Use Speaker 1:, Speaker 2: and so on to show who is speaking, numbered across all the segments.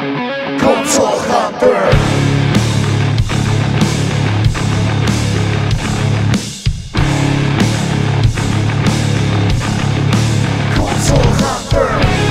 Speaker 1: Console Hunter. Console Hunter.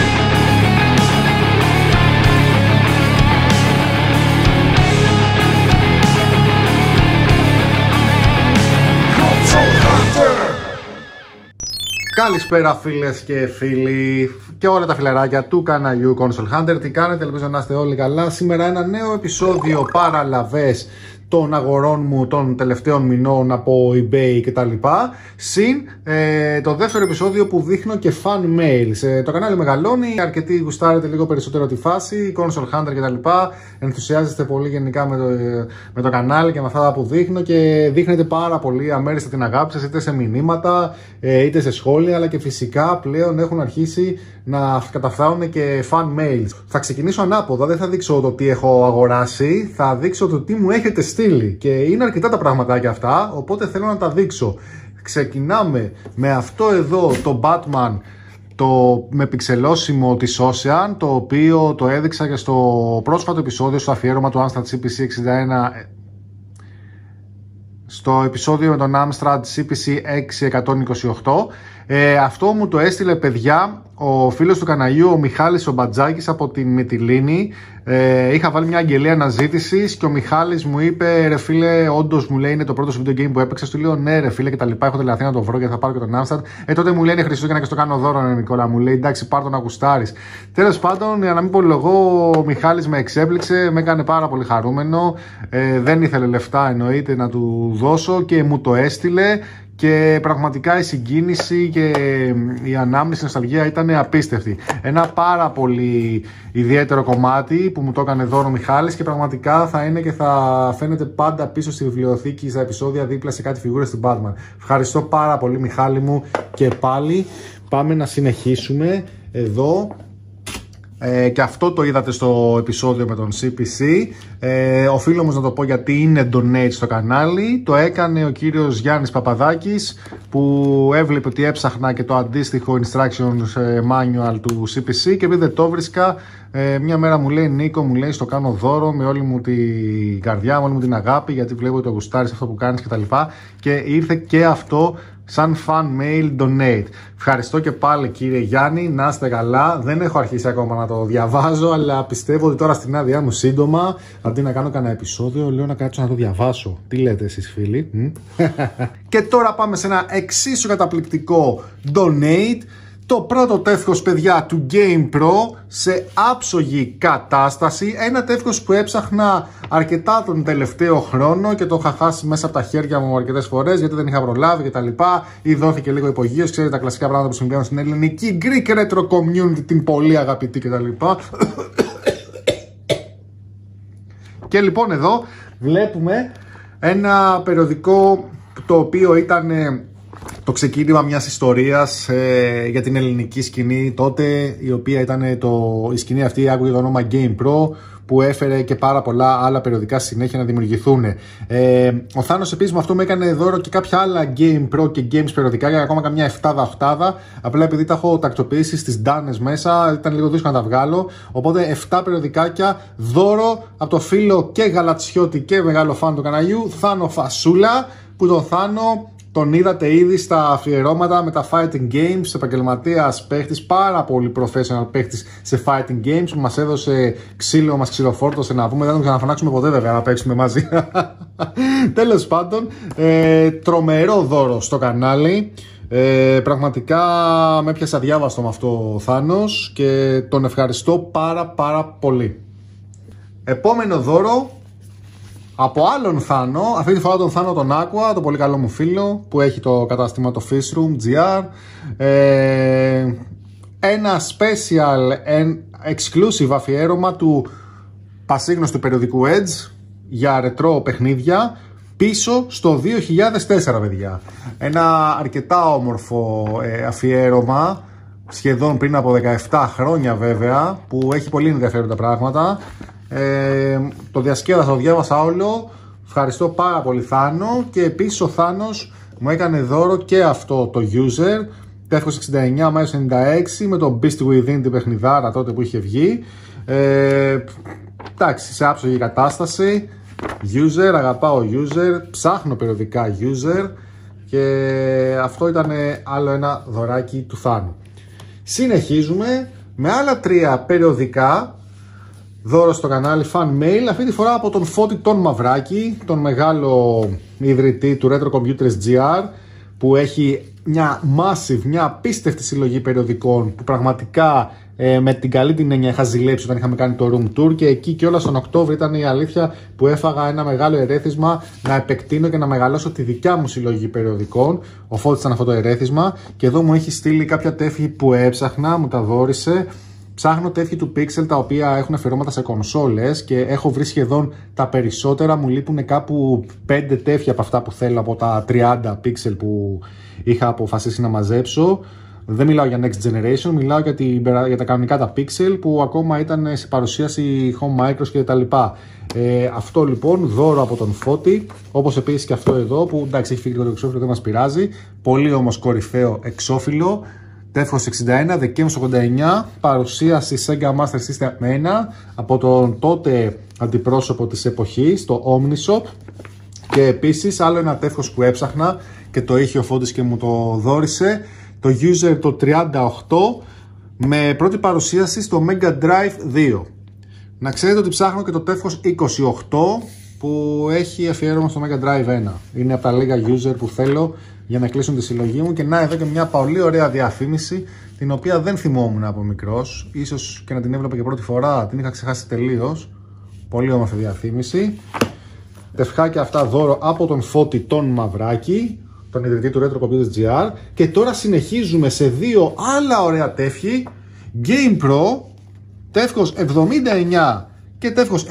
Speaker 1: Console Hunter.
Speaker 2: Καλησπέρα φίλες και φίλοι και όλα τα φιλαράκια του καναλιού Console Hunter. Τι κάνετε, ελπίζω να είστε όλοι καλά. Σήμερα ένα νέο επεισόδιο παραλαβές των αγορών μου των τελευταίων μηνών από eBay κτλ. Συν το δεύτερο επεισόδιο που δείχνω και fan mails. Το κανάλι μεγαλώνει, αρκετοί γουστάρετε λίγο περισσότερο τη φάση, Console Hunter κτλ. Ενθουσιάζεστε πολύ γενικά με το κανάλι και με αυτά που δείχνω και δείχνετε πάρα πολύ αμέριστα την αγάπη σας, είτε σε μηνύματα είτε σε σχόλια, αλλά και φυσικά πλέον έχουν αρχίσει να καταφτάνουν και fan mails. Θα ξεκινήσω ανάποδα, δεν θα δείξω το τι έχω αγοράσει, θα δείξω το τι μου έχετε στείλει και είναι αρκετά τα πραγματάκια αυτά, οπότε θέλω να τα δείξω. Ξεκινάμε με αυτό εδώ το Batman με πιξελώσιμο της Ocean, το οποίο το έδειξα και στο πρόσφατο επεισόδιο, στο αφιέρωμα του Amstrad CPC 61, στο επεισόδιο με τον Amstrad CPC 6128. Αυτό μου το έστειλε, παιδιά, ο φίλος του καναλιού, ο Μιχάλης ο Μπατζάκης από την Μυτιλήνη. Είχα βάλει μια αγγελία αναζήτησης και ο Μιχάλης μου είπε, ρε φίλε, όντως, μου λέει, είναι το πρώτο video game που έπαιξες. Του λέω, ναι ρε φίλε, και τα λοιπά. Έχω τελεαθεί να το βρω και θα πάρω και τον Amstrad. Τότε μου λέει, είναι Χριστούγεννα και στο κάνω δώρο, ναι, Νικόλα. Μου λέει, εντάξει, πάρ' το να γουστάρεις. Τέλος πάντων, για να μην πολυλογώ, ο Μιχάλης με εξέπληξε, με έκανε πάρα πολύ χαρούμενο. Δεν ήθελε λεφτά, εννοείται, να του δώσω και μου το έστειλε. Και πραγματικά η συγκίνηση και η ανάμνηση, η νοσταλγία ήταν απίστευτη. Ένα πάρα πολύ ιδιαίτερο κομμάτι που μου το έκανε δώρο ο Μιχάλης και πραγματικά θα είναι και θα φαίνεται πάντα πίσω στη βιβλιοθήκη, στα επεισόδια, δίπλα σε κάτι φιγούρες του Batman. Ευχαριστώ πάρα πολύ, Μιχάλη μου, και πάλι πάμε να συνεχίσουμε εδώ. Και αυτό το είδατε στο επεισόδιο με τον CPC. Οφείλω όμως να το πω γιατί είναι donate στο κανάλι. Το έκανε ο κύριος Γιάννης Παπαδάκης, που έβλεπε ότι έψαχνα και το αντίστοιχο instructions manual του CPC και επειδή δεν το βρίσκα, μια μέρα μου λέει, Νίκο, μου λέει, στο κάνω δώρο με όλη μου την καρδιά, με όλη μου την αγάπη, γιατί βλέπω ότι το γουστάρεις αυτό που κάνεις κτλ. Και ήρθε και αυτό σαν fan mail donate. Ευχαριστώ και πάλι, κύριε Γιάννη, να είστε καλά. Δεν έχω αρχίσει ακόμα να το διαβάζω, αλλά πιστεύω ότι τώρα στην άδειά μου σύντομα, αντί να κάνω κανένα επεισόδιο, λέω να κάτσω να το διαβάσω. Τι λέτε εσείς, φίλοι? Και τώρα πάμε σε ένα εξίσου καταπληκτικό donate. Το πρώτο τεύχος, παιδιά, του Game Pro σε άψογη κατάσταση. Ένα τεύχος που έψαχνα αρκετά τον τελευταίο χρόνο και το είχα χάσει μέσα από τα χέρια μου αρκετές φορές γιατί δεν είχα προλάβει κτλ. Ή δόθηκε λίγο υπογείως, ξέρετε, τα κλασικά πράγματα που συμβαίνουν στην ελληνική Greek Retro Community, την πολύ αγαπητή κτλ. Και λοιπόν εδώ βλέπουμε ένα περιοδικό το οποίο ήταν το ξεκίνημα μιας ιστορίας για την ελληνική σκηνή τότε, η οποία ήταν η σκηνή αυτή άκουγε το όνομα Game Pro, που έφερε και πάρα πολλά άλλα περιοδικά συνέχεια να δημιουργηθούν. Ο Θάνος επίσης με αυτό μου έκανε δώρο και κάποια άλλα Game Pro και Games περιοδικά, και ακόμα καμιά 7-8. Απλά επειδή τα έχω τακτοποιήσει στις ντάνες μέσα, ήταν λίγο δύσκολο να τα βγάλω. Οπότε 7 περιοδικάκια δώρο από το φίλο και γαλατσιώτη και μεγάλο φαν του καναλιού, Θάνο Φασούλα, που τον Θάνο τον είδατε ήδη στα αφιερώματα με τα fighting games, επαγγελματίας παίχτης, πάρα πολύ professional παίχτης σε fighting games, που μας έδωσε ξύλο, μας ξυλοφόρτωσε να πούμε, δεν τον ξαναφωνάξουμε ποτέ βέβαια να παίξουμε μαζί. Τέλος πάντων, τρομερό δώρο στο κανάλι. Πραγματικά με έπιασε αδιάβαστο με αυτό ο Θάνος και τον ευχαριστώ πάρα πολύ. Επόμενο δώρο από άλλον Θάνο, αυτή τη φορά τον Θάνο τον Aqua, το πολύ καλό μου φίλο που έχει το κατάστημα το Fishroom GR. Ένα special exclusive αφιέρωμα του πασίγνωστου περιοδικού Edge για ρετρό παιχνίδια πίσω στο 2004, παιδιά. Ένα αρκετά όμορφο αφιέρωμα, σχεδόν πριν από 17 χρόνια βέβαια, που έχει πολύ ενδιαφέροντα πράγματα. Το διασκέδασα, το διάβασα όλο. Ευχαριστώ πάρα πολύ Θάνο. Και επίσης ο Θάνος μου έκανε δώρο και αυτό το user, τεύχος 69 Μάιος 96 με το Beast Within, την παιχνιδάρα τότε που είχε βγει. Εντάξει, σε άψογη κατάσταση. User, αγαπάω user, ψάχνω περιοδικά user και αυτό ήταν άλλο ένα δωράκι του Θάνου. Συνεχίζουμε με άλλα 3 περιοδικά δώρο στο κανάλι Fan Mail, αυτή τη φορά από τον Φώτη τον Μαυράκη, τον μεγάλο ιδρυτή του Retro Computers GR, που έχει μια massive, μια απίστευτη συλλογή περιοδικών που πραγματικά με την καλή την έννοια είχα ζηλέψει όταν είχαμε κάνει το room tour, και εκεί κιόλας τον Οκτώβριο ήταν η αλήθεια που έφαγα ένα μεγάλο ερέθισμα να επεκτείνω και να μεγαλώσω τη δικιά μου συλλογή περιοδικών. Ο Φώτης ήταν αυτό το ερέθισμα και εδώ μου έχει στείλει κάποια τεύχη που έψαχνα, μου τα δώρισε. Ψάχνω τεύχη του Pixel τα οποία έχουν αφιερώματα σε κονσόλες και έχω βρει σχεδόν τα περισσότερα. Μου λείπουν κάπου 5 τεύχη από αυτά που θέλω, από τα 30 Pixel που είχα αποφασίσει να μαζέψω. Δεν μιλάω για Next Generation, μιλάω για τα κανονικά τα Pixel που ακόμα ήταν σε παρουσίαση Home Micros και τα λοιπά. Αυτό λοιπόν δώρο από τον Φώτη, όπως επίσης και αυτό εδώ που εντάξει έχει φύγει το εξώφυλλο, δεν μας πειράζει. Πολύ όμως κορυφαίο εξώφυλλο. Τεύχος 61, Δεκέμβρης 89, παρουσίαση Sega Master System 1 από τον τότε αντιπρόσωπο της εποχής, το Omnishop. Και επίσης άλλο ένα τεύχος που έψαχνα και το είχε ο Φώτης και μου το δώρισε, το User το 38 με πρώτη παρουσίαση στο Mega Drive 2. Να ξέρετε ότι ψάχνω και το τεύχος 28 που έχει αφιέρωμα στο Mega Drive 1. Είναι από τα λίγα user που θέλω για να κλείσουν τη συλλογή μου. Και να εδώ και μια πολύ ωραία διαφήμιση, την οποία δεν θυμόμουν από μικρός. Ίσως και να την έβλεπα και πρώτη φορά, την είχα ξεχάσει τελείως. Πολύ όμορφη διαφήμιση. Τευχάκια αυτά δώρο από τον Φώτη τον Μαυράκη, τον ιδρυτή του Retro Computers GR. Και τώρα συνεχίζουμε σε 2 άλλα ωραία τεύχη. Game Pro, τεύχος 79 και τεύχος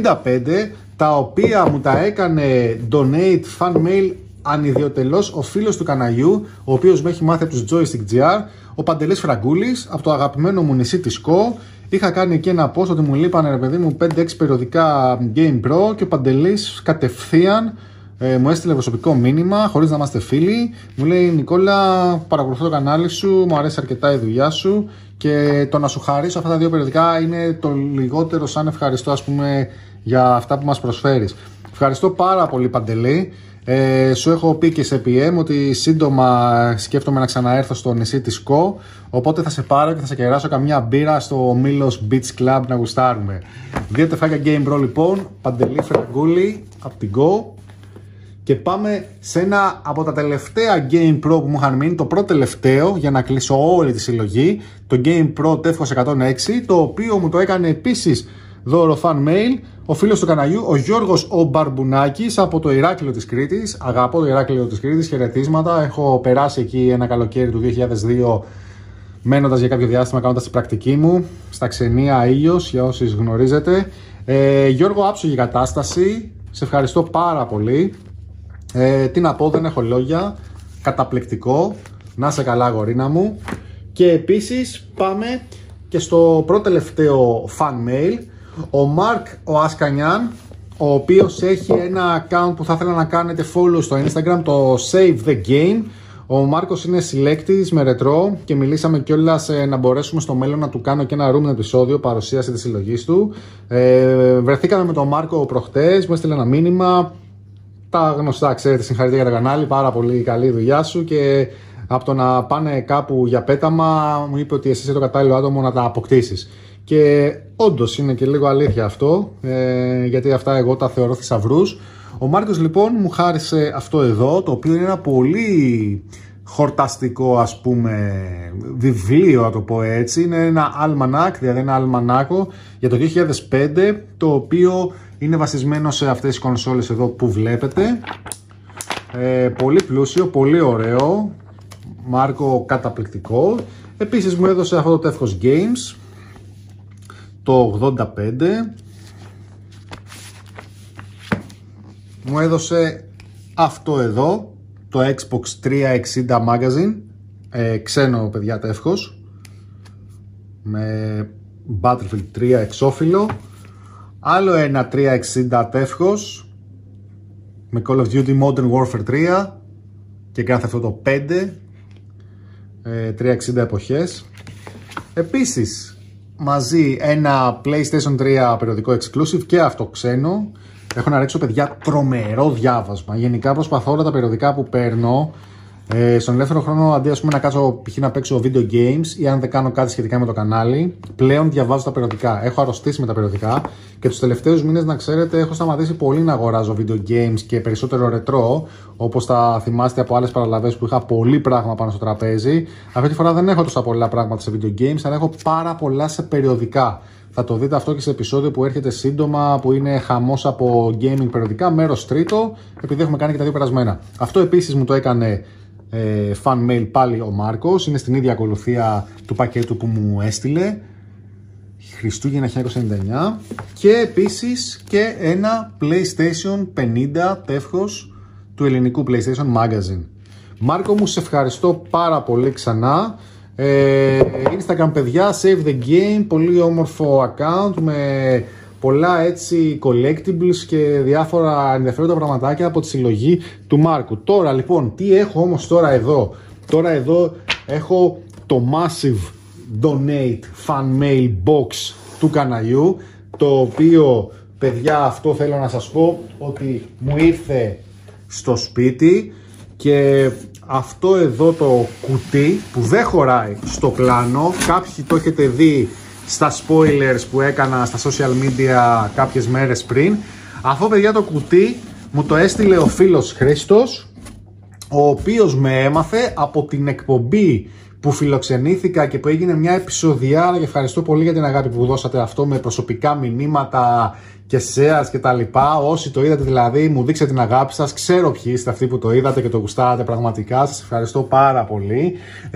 Speaker 2: 75, τα οποία μου τα έκανε donate fan mail ανιδιοτελώς ο φίλος του καναλιού, ο οποίος με έχει μάθει από τους Joystick GR, ο Παντελής Φραγκούλης, από το αγαπημένο μου νησί της ΚΟ. Είχα κάνει εκεί ένα post ότι μου λείπανε ρε παιδί μου 5-6 περιοδικά Game Pro και ο Παντελής κατευθείαν μου έστειλε προσωπικό μήνυμα, χωρίς να είμαστε φίλοι. Μου λέει Νικόλα, παρακολουθώ το κανάλι σου, μου αρέσει αρκετά η δουλειά σου και το να σου χαρίσω αυτά τα 2 περιοδικά είναι το λιγότερο σαν ευχαριστώ, ας πούμε, για αυτά που μας προσφέρεις. Ευχαριστώ πάρα πολύ Παντελή. Σου έχω πει και σε PM ότι σύντομα σκέφτομαι να ξαναέρθω στο νησί της ΚΟ, οπότε θα σε πάρω και θα σε κεράσω καμιά μπύρα στο Μήλος Beach Club να γουστάρουμε. 2 τεφάκια Game Pro λοιπόν, Παντελή Φραγκούλη από την ΚΟ. Και πάμε σε ένα από τα τελευταία Game Pro που μου είχαν μείνει, το πρώτο τελευταίο για να κλείσω όλη τη συλλογή, το Game Pro τεύχος 106, το οποίο μου το έκανε επίσης δώρο fan mail ο φίλος του καναλιού, ο Γιώργος ο Μπαρμπουνάκης από το Ηράκλειο της Κρήτης. Αγαπώ το Ηράκλειο της Κρήτης, χαιρετίσματα. Έχω περάσει εκεί ένα καλοκαίρι του 2002 μένοντας για κάποιο διάστημα, κάνοντας την πρακτική μου στα Ξενία Ήλιος, για όσοι γνωρίζετε. Γιώργο, άψογη κατάσταση, σε ευχαριστώ πάρα πολύ. Τι να πω, δεν έχω λόγια. Καταπληκτικό. Να είσαι καλά αγορίνα μου. Και επίσης πάμε και στο πρώτο τελευταίο fan mail. Ο Μάρκ ο Ασκανιάν, ο οποίος έχει ένα account που θα ήθελα να κάνετε follow στο Instagram, το Save the Game. Ο Μάρκος είναι συλλέκτης με ρετρό και μιλήσαμε κιόλας να μπορέσουμε στο μέλλον να του κάνω και ένα room επεισόδιο παρουσίαση της συλλογής του. Βρεθήκαμε με τον Μάρκο προχτές, μου έστειλε ένα μήνυμα. Τα γνωστά, ξέρετε, συγχαρητήρια για το κανάλι, πάρα πολύ καλή δουλειά σου και από το να πάνε κάπου για πέταμα μου είπε ότι εσύ είσαι το κατάλληλο άτομο να τα αποκτήσεις. Και όντως είναι και λίγο αλήθεια αυτό, γιατί αυτά εγώ τα θεωρώ θησαυρούς. Ο Μάρκος λοιπόν μου χάρισε αυτό εδώ, το οποίο είναι ένα πολύ χορταστικό, ας πούμε, βιβλίο, να το πω έτσι. Είναι ένα almanac, δηλαδή ένα αλμανάκο για το 2005, το οποίο είναι βασισμένο σε αυτές τις κονσόλες εδώ που βλέπετε. Πολύ πλούσιο, πολύ ωραίο. Μάρκο, καταπληκτικό. Επίσης μου έδωσε αυτό το τεύχος Games το 85. Μου έδωσε αυτό εδώ, το Xbox 360 Magazine, ξένο παιδιά τεύχος, με Battlefield 3 εξώφυλλο. Άλλο ένα 360 τεύχος με Call of Duty Modern Warfare 3 και Grand Theft Auto 5. 360 εποχές. Επίσης μαζί ένα PlayStation 3 περιοδικό exclusive και αυτό ξένο. Έχω να ρίξω, παιδιά, τρομερό διάβασμα. Γενικά προσπαθώ όλα τα περιοδικά που παίρνω στον ελεύθερο χρόνο, αντί ας πούμε να κάτσω π.χ. να παίξω video games ή αν δεν κάνω κάτι σχετικά με το κανάλι, πλέον διαβάζω τα περιοδικά. Έχω αρρωστήσει με τα περιοδικά και τους τελευταίους μήνες, να ξέρετε, έχω σταματήσει πολύ να αγοράζω video games και περισσότερο ρετρό, όπως θα θυμάστε από άλλες παραλαβές που είχα πολύ πράγμα πάνω στο τραπέζι. Αυτή τη φορά δεν έχω τόσα πολλά πράγματα σε video games, αλλά έχω πάρα πολλά σε περιοδικά. Θα το δείτε αυτό και σε επεισόδιο που έρχεται σύντομα, που είναι χαμός από gaming περιοδικά, μέρος τρίτο, επειδή έχουμε κάνει και τα δύο περασμένα. Αυτό επίσης μου το έκανε fan mail πάλι ο Μάρκος, είναι στην ίδια ακολουθία του πακέτου που μου έστειλε, Χριστούγεννα 1999, και επίσης και ένα PlayStation 50 τεύχος του ελληνικού PlayStation Magazine. Μάρκο μου, σε ευχαριστώ πάρα πολύ ξανά. Instagram, παιδιά, save the game, πολύ όμορφο account με πολλά έτσι collectibles και διάφορα ενδιαφέροντα πραγματάκια από τη συλλογή του Μάρκου. Τώρα λοιπόν, τι έχω όμως τώρα εδώ? Τώρα εδώ έχω το Massive Donate Fan Mail Box του καναλιού, το οποίο, παιδιά, αυτό θέλω να σας πω ότι μου ήρθε στο σπίτι. Και αυτό εδώ το κουτί που δεν χωράει στο πλάνο, κάποιοι το έχετε δει στα spoilers που έκανα στα social media κάποιες μέρες πριν. Αυτό, παιδιά, το κουτί μου το έστειλε ο φίλος Χρήστος, ο οποίος με έμαθε από την εκπομπή που φιλοξενήθηκα και που έγινε μια επεισοδιάρα, και ευχαριστώ πολύ για την αγάπη που δώσατε αυτό με προσωπικά μηνύματα και shares και τα λοιπά. Όσοι το είδατε δηλαδή, μου δείξατε την αγάπη σας, ξέρω ποιοι είστε αυτοί που το είδατε και το γουστάρατε πραγματικά, σας ευχαριστώ πάρα πολύ.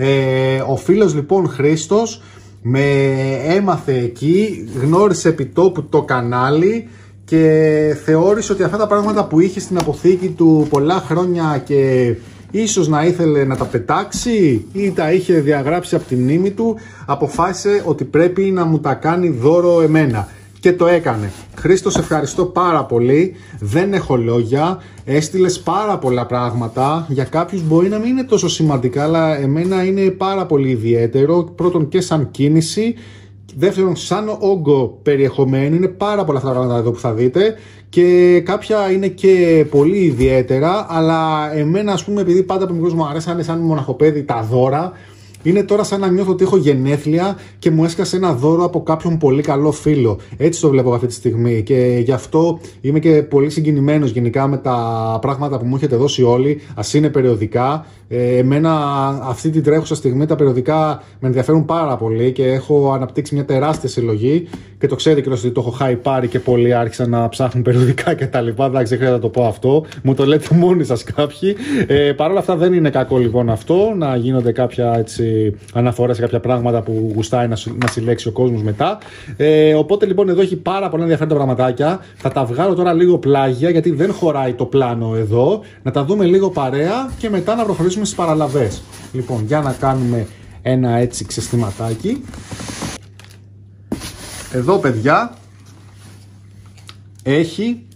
Speaker 2: Ο φίλος λοιπόν Χρήστος με έμαθε εκεί, γνώρισε επιτόπου το κανάλι και θεώρησε ότι αυτά τα πράγματα που είχε στην αποθήκη του πολλά χρόνια και ίσως να ήθελε να τα πετάξει ή τα είχε διαγράψει από τη μνήμη του, αποφάσισε ότι πρέπει να μου τα κάνει δώρο εμένα. Και το έκανε. Χρήστο, σε ευχαριστώ πάρα πολύ. Δεν έχω λόγια. Έστειλες πάρα πολλά πράγματα. Για κάποιους μπορεί να μην είναι τόσο σημαντικά, αλλά εμένα είναι πάρα πολύ ιδιαίτερο. Πρώτον, και σαν κίνηση. Δεύτερον, σαν όγκο περιεχομένου. Είναι πάρα πολλά αυτά τα πράγματα εδώ που θα δείτε. Και κάποια είναι και πολύ ιδιαίτερα. Αλλά εμένα, ας πούμε, επειδή πάντα από μικρός μου αρέσανε σαν μοναχοπέδι τα δώρα, είναι τώρα σαν να νιώθω ότι έχω γενέθλια και μου έσκασε ένα δώρο από κάποιον πολύ καλό φίλο. Έτσι το βλέπω αυτή τη στιγμή και γι' αυτό είμαι και πολύ συγκινημένος γενικά με τα πράγματα που μου έχετε δώσει όλοι, ας είναι περιοδικά. Εμένα αυτή την τρέχουσα στιγμή τα περιοδικά με ενδιαφέρουν πάρα πολύ και έχω αναπτύξει μια τεράστια συλλογή και το ξέρετε και ότι το έχω χαϊπάρει και πολλοί άρχισαν να ψάχνουν περιοδικά κτλ. Εντάξει, δεν χρειάζεται να το πω αυτό, μου το λέτε μόνοι σας κάποιοι. Παρ' όλα αυτά δεν είναι κακό λοιπόν αυτό να γίνονται κάποια έτσι αναφορές σε κάποια πράγματα που γουστάει να συλλέξει ο κόσμος μετά. Οπότε λοιπόν εδώ έχει πάρα πολλά ενδιαφέροντα πραγματάκια. Θα τα βγάλω τώρα λίγο πλάγια γιατί δεν χωράει το πλάνο εδώ. Να τα δούμε λίγο παρέα και μετά να προχωρήσουμε στις παραλαβές. Λοιπόν, για να κάνουμε ένα έτσι ξεστηματάκι. Εδώ, παιδιά, έχει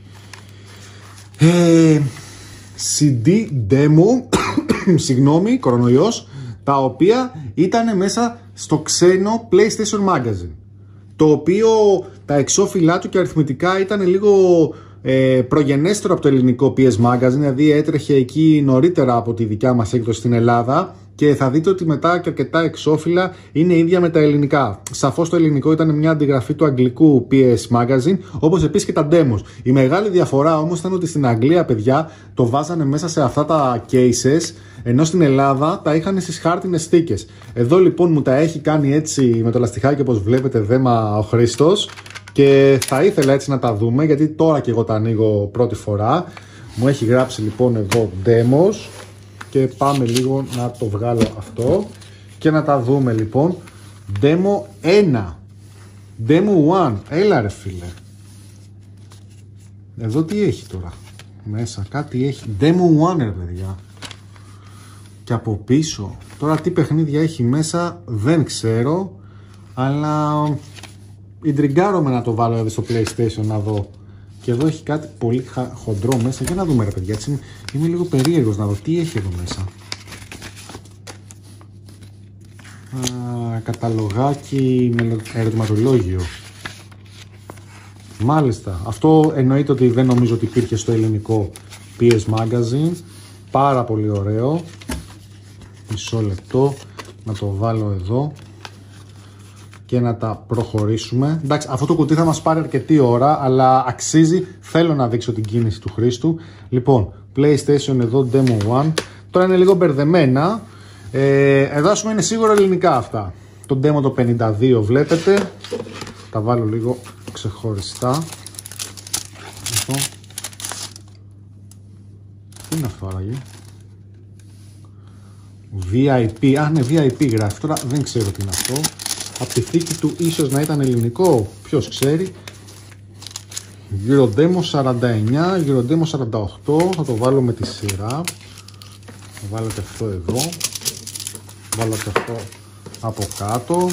Speaker 2: CD demo, συγγνώμη, κορονοϊός, τα οποία ήταν μέσα στο ξένο PlayStation Magazine, το οποίο τα εξώφυλλά του και αριθμητικά ήταν λίγο προγενέστερο από το ελληνικό PS Magazine, δηλαδή έτρεχε εκεί νωρίτερα από τη δικιά μας έκδοση στην Ελλάδα και θα δείτε ότι μετά και αρκετά εξώφυλλα είναι ίδια με τα ελληνικά. Σαφώς το ελληνικό ήταν μια αντιγραφή του αγγλικού PS Magazine, όπως επίσης και τα demos. Η μεγάλη διαφορά όμως ήταν ότι στην Αγγλία, παιδιά, το βάζανε μέσα σε αυτά τα cases, ενώ στην Ελλάδα τα είχαν στις χάρτινες θήκες. Εδώ λοιπόν μου τα έχει κάνει έτσι με το λαστιχάκι, όπως βλέπετε, δέμα ο Χρήστος. Και θα ήθελα έτσι να τα δούμε, γιατί τώρα και εγώ τα ανοίγω πρώτη φορά. Μου έχει γράψει λοιπόν εδώ demos και πάμε λίγο να το βγάλω αυτό και να τα δούμε λοιπόν. Demo 1, Demo 1, έλα ρε φίλε. Εδώ τι έχει τώρα μέσα, κάτι έχει. Demo 1 ρε παιδιά. Και από πίσω, τώρα τι παιχνίδια έχει μέσα δεν ξέρω, αλλά ιντριγκάρομαι να το βάλω εδώ στο PlayStation να δω. Και εδώ έχει κάτι πολύ χοντρό μέσα. Για να δούμε ρε παιδιά, έτσι είμαι λίγο περίεργος να δω τι έχει εδώ μέσα. καταλογάκι με ερωτηματολόγιο. Μάλιστα. Αυτό εννοείται ότι δεν νομίζω ότι υπήρχε στο ελληνικό PS Magazine. Πάρα πολύ ωραίο. Μισό λεπτό. Να το βάλω εδώ και να τα προχωρήσουμε. Εντάξει, αυτό το κουτί θα μας πάρει αρκετή ώρα, αλλά αξίζει. Θέλω να δείξω την κίνηση του χρήστου. Λοιπόν, PlayStation εδώ, Demo 1. Τώρα είναι λίγο μπερδεμένα. Εδώ ας πούμε είναι σίγουρα ελληνικά αυτά. Το Demo το 52 βλέπετε. Τα βάλω λίγο ξεχωριστά. Αυτό. Τι είναι αυτό άραγε? VIP, ναι, VIP γράφει. Τώρα δεν ξέρω τι είναι αυτό. Από τη θήκη του ίσως να ήταν ελληνικό, ποιος ξέρει. Eurodemo 49, Eurodemo 48, θα το βάλω με τη σειρά. Θα βάλω και αυτό εδώ. Βάλω και αυτό από κάτω.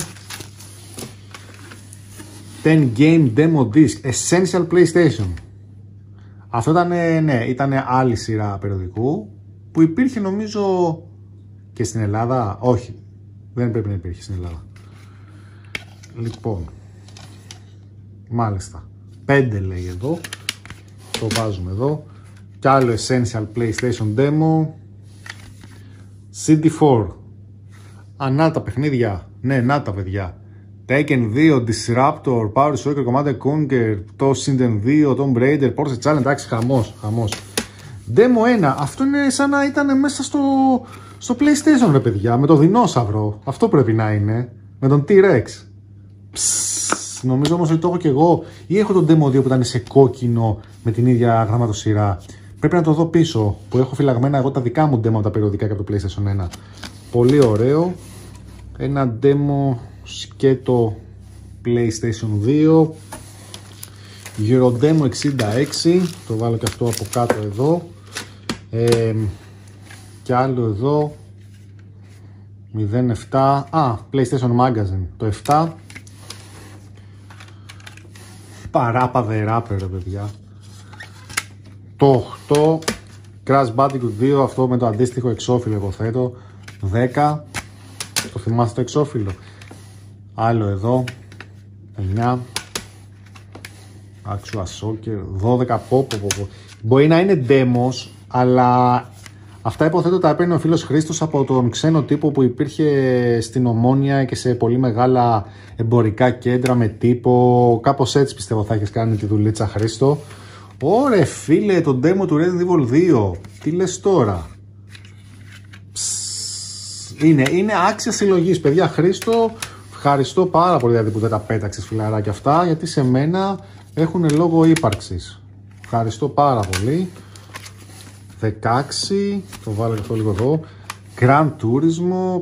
Speaker 2: 10 Game Demo Disc, Essential PlayStation. Αυτό ήταν, ναι, ήταν άλλη σειρά περιοδικού που υπήρχε νομίζω και στην Ελλάδα. Όχι, δεν πρέπει να υπήρχε στην Ελλάδα. Λοιπόν, μάλιστα 5 λέει εδώ. Το βάζουμε εδώ. Κι άλλο Essential PlayStation Demo. CD4. Να τα παιχνίδια. Ναι, να τα παιδιά. Tekken 2, Disruptor, Power Soccer, Command & Conquer, το Sinden 2, Tomb Raider, Porsche Challenge. Εντάξει, χαμός. Demo 1. Αυτό είναι σαν να ήταν μέσα στο PlayStation ρε παιδιά. Με το δεινόσαυρο. Αυτό πρέπει να είναι. Με τον T-Rex. Νομίζω όμως ότι το έχω και εγώ. Ή έχω τον Demo 2 που ήταν σε κόκκινο με την ίδια γραμματοσυρά. Πρέπει να το δω πίσω. Που έχω φυλαγμένα εγώ τα δικά μου demo τα περιοδικά και από το PlayStation 1. Πολύ ωραίο. Ένα demo σκέτο PlayStation 2. Eurodemo 66. Το βάλω και αυτό από κάτω εδώ. Και άλλο εδώ. 07. PlayStation Magazine. Το 7. Παράπα the Rapper, παιδιά. Το 8. Crash Bandicoot 2. Αυτό με το αντίστοιχο εξώφυλλο υποθέτω. 10. Το θυμάστε το εξώφυλλο. Άλλο εδώ. 9. Actual Soccer. 12. Μπορεί να είναι demos, αλλά αυτά υποθέτω τα έπαιρνε ο φίλος Χρήστος από τον ξένο τύπο που υπήρχε στην Ομόνια και σε πολύ μεγάλα εμπορικά κέντρα με τύπο. Κάπως έτσι πιστεύω θα έχεις κάνει τη δουλίτσα, Χρήστο. Ωρε φίλε, το demo του Resident Evil 2. Τι λες τώρα? Είναι άξια συλλογής, παιδιά. Χρήστο, ευχαριστώ πάρα πολύ δηλαδή που δεν τα πέταξες φιλαράκια αυτά, γιατί σε μένα έχουν λόγο ύπαρξης. Ευχαριστώ πάρα πολύ. 16, το βάλω και αυτό λίγο εδώ. Grand Turismo.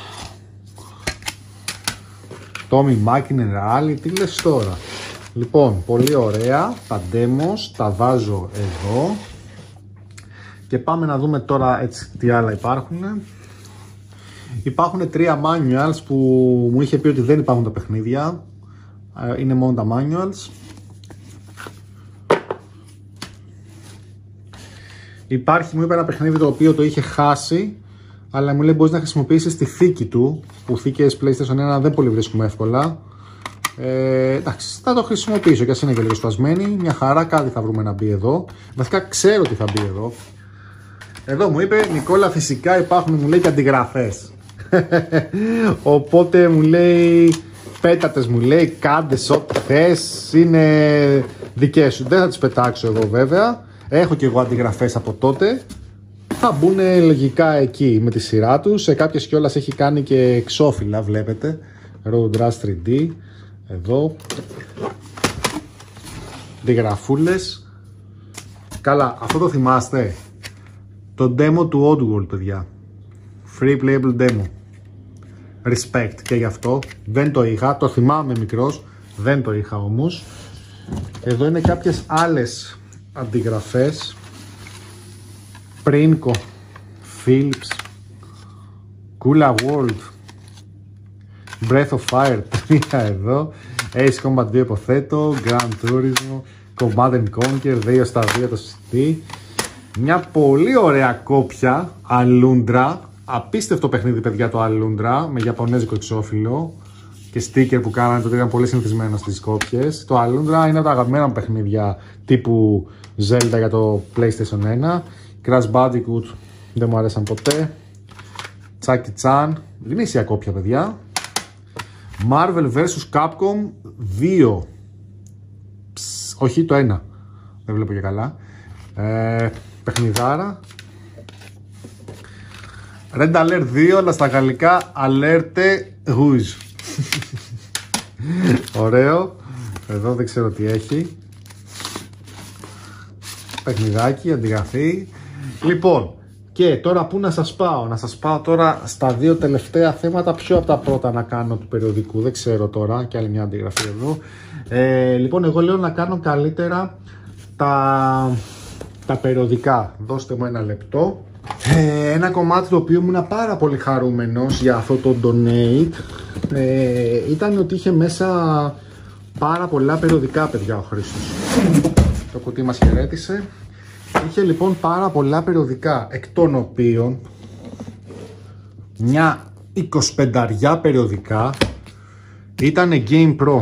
Speaker 2: Tommy Makinen Rally, τι λες τώρα? Λοιπόν, πολύ ωραία. Τα demos τα βάζω εδώ. Και πάμε να δούμε τώρα έτσι τι άλλα υπάρχουν. Υπάρχουν 3 manuals που μου είχε πει ότι δεν υπάρχουν τα παιχνίδια. Είναι μόνο τα manuals. Υπάρχει, μου είπε, ένα παιχνίδι το οποίο το είχε χάσει, αλλά μου λέει μπορείς να χρησιμοποιήσεις τη θήκη του, που θήκες PlayStation 1 δεν πολύ βρίσκουμε εύκολα. Εντάξει, θα το χρησιμοποιήσω και ας είναι και λίγο σπασμένη. Μια χαρά, κάτι θα βρούμε να μπει εδώ. Βασικά ξέρω τι θα μπει εδώ. Εδώ μου είπε, Νικόλα, φυσικά υπάρχουν, μου λέει, και αντιγραφές. Οπότε μου λέει, πέτατες, μου λέει, κάντες ό,τι θες, είναι δικές σου. Δεν θα τις πετάξω εγώ βέβαια. Έχω και εγώ αντιγραφές από τότε. Θα μπουν λογικά εκεί με τη σειρά τους. Σε κάποιες κιόλας έχει κάνει και εξώφυλλα, βλέπετε. Road Rush 3D. Εδώ. Αντιγραφούλες. Καλά, αυτό το θυμάστε? Το demo του Oddworld, παιδιά. Free playable demo. Respect και γι' αυτό. Δεν το είχα, το θυμάμαι μικρός. Δεν το είχα όμως. Εδώ είναι κάποιες άλλες αντιγραφές. Πρίνκο, Philips, Kula World, Breath of Fire 3 εδώ, Ace Combat 2 υποθέτω, Grand Turismo, Command & Conquer 2 στα 2 το CD. Μια πολύ ωραία κόπια Alundra Απίστευτο παιχνίδι, παιδιά, το Alundra με Ιαπωνέζικο εξώφυλλο και sticker που κάνανε, τότε ήταν πολύ συνηθισμένο στις κόπιες. Το Alundra είναι από τα αγαπημένα μου παιχνίδια τύπου Zelda για το PlayStation 1. Crash Bandicoot δεν μου αρέσαν ποτέ. Chucky Chan, γνήσια κόπια, παιδιά. Marvel vs Capcom 2. Όχι το 1. Δεν βλέπω και καλά. Παιχνιδάρα. Red Alert 2, αλλά στα γαλλικά Alerte Rouge. Ωραίο. Εδώ δεν ξέρω τι έχει. Παιχνιδάκι, αντιγραφή. Λοιπόν, και τώρα πού να σας πάω? Να σας πάω τώρα στα δύο τελευταία θέματα. Ποιο από τα πρώτα να κάνω του περιοδικού? Δεν ξέρω τώρα. Και άλλη μια αντιγραφή εδώ. Λοιπόν, εγώ λέω να κάνω καλύτερα τα περιοδικά. Δώστε μου ένα λεπτό. Ένα κομμάτι το οποίο ήμουν πάρα πολύ χαρούμενος για αυτό το donate ήταν ότι είχε μέσα πάρα πολλά περιοδικά, παιδιά, ο Χρήστος. Το κουτί μας χαιρέτησε. Είχε λοιπόν πάρα πολλά περιοδικά, εκ των οποίων μια 25 περιοδικά ήταν Game Pro.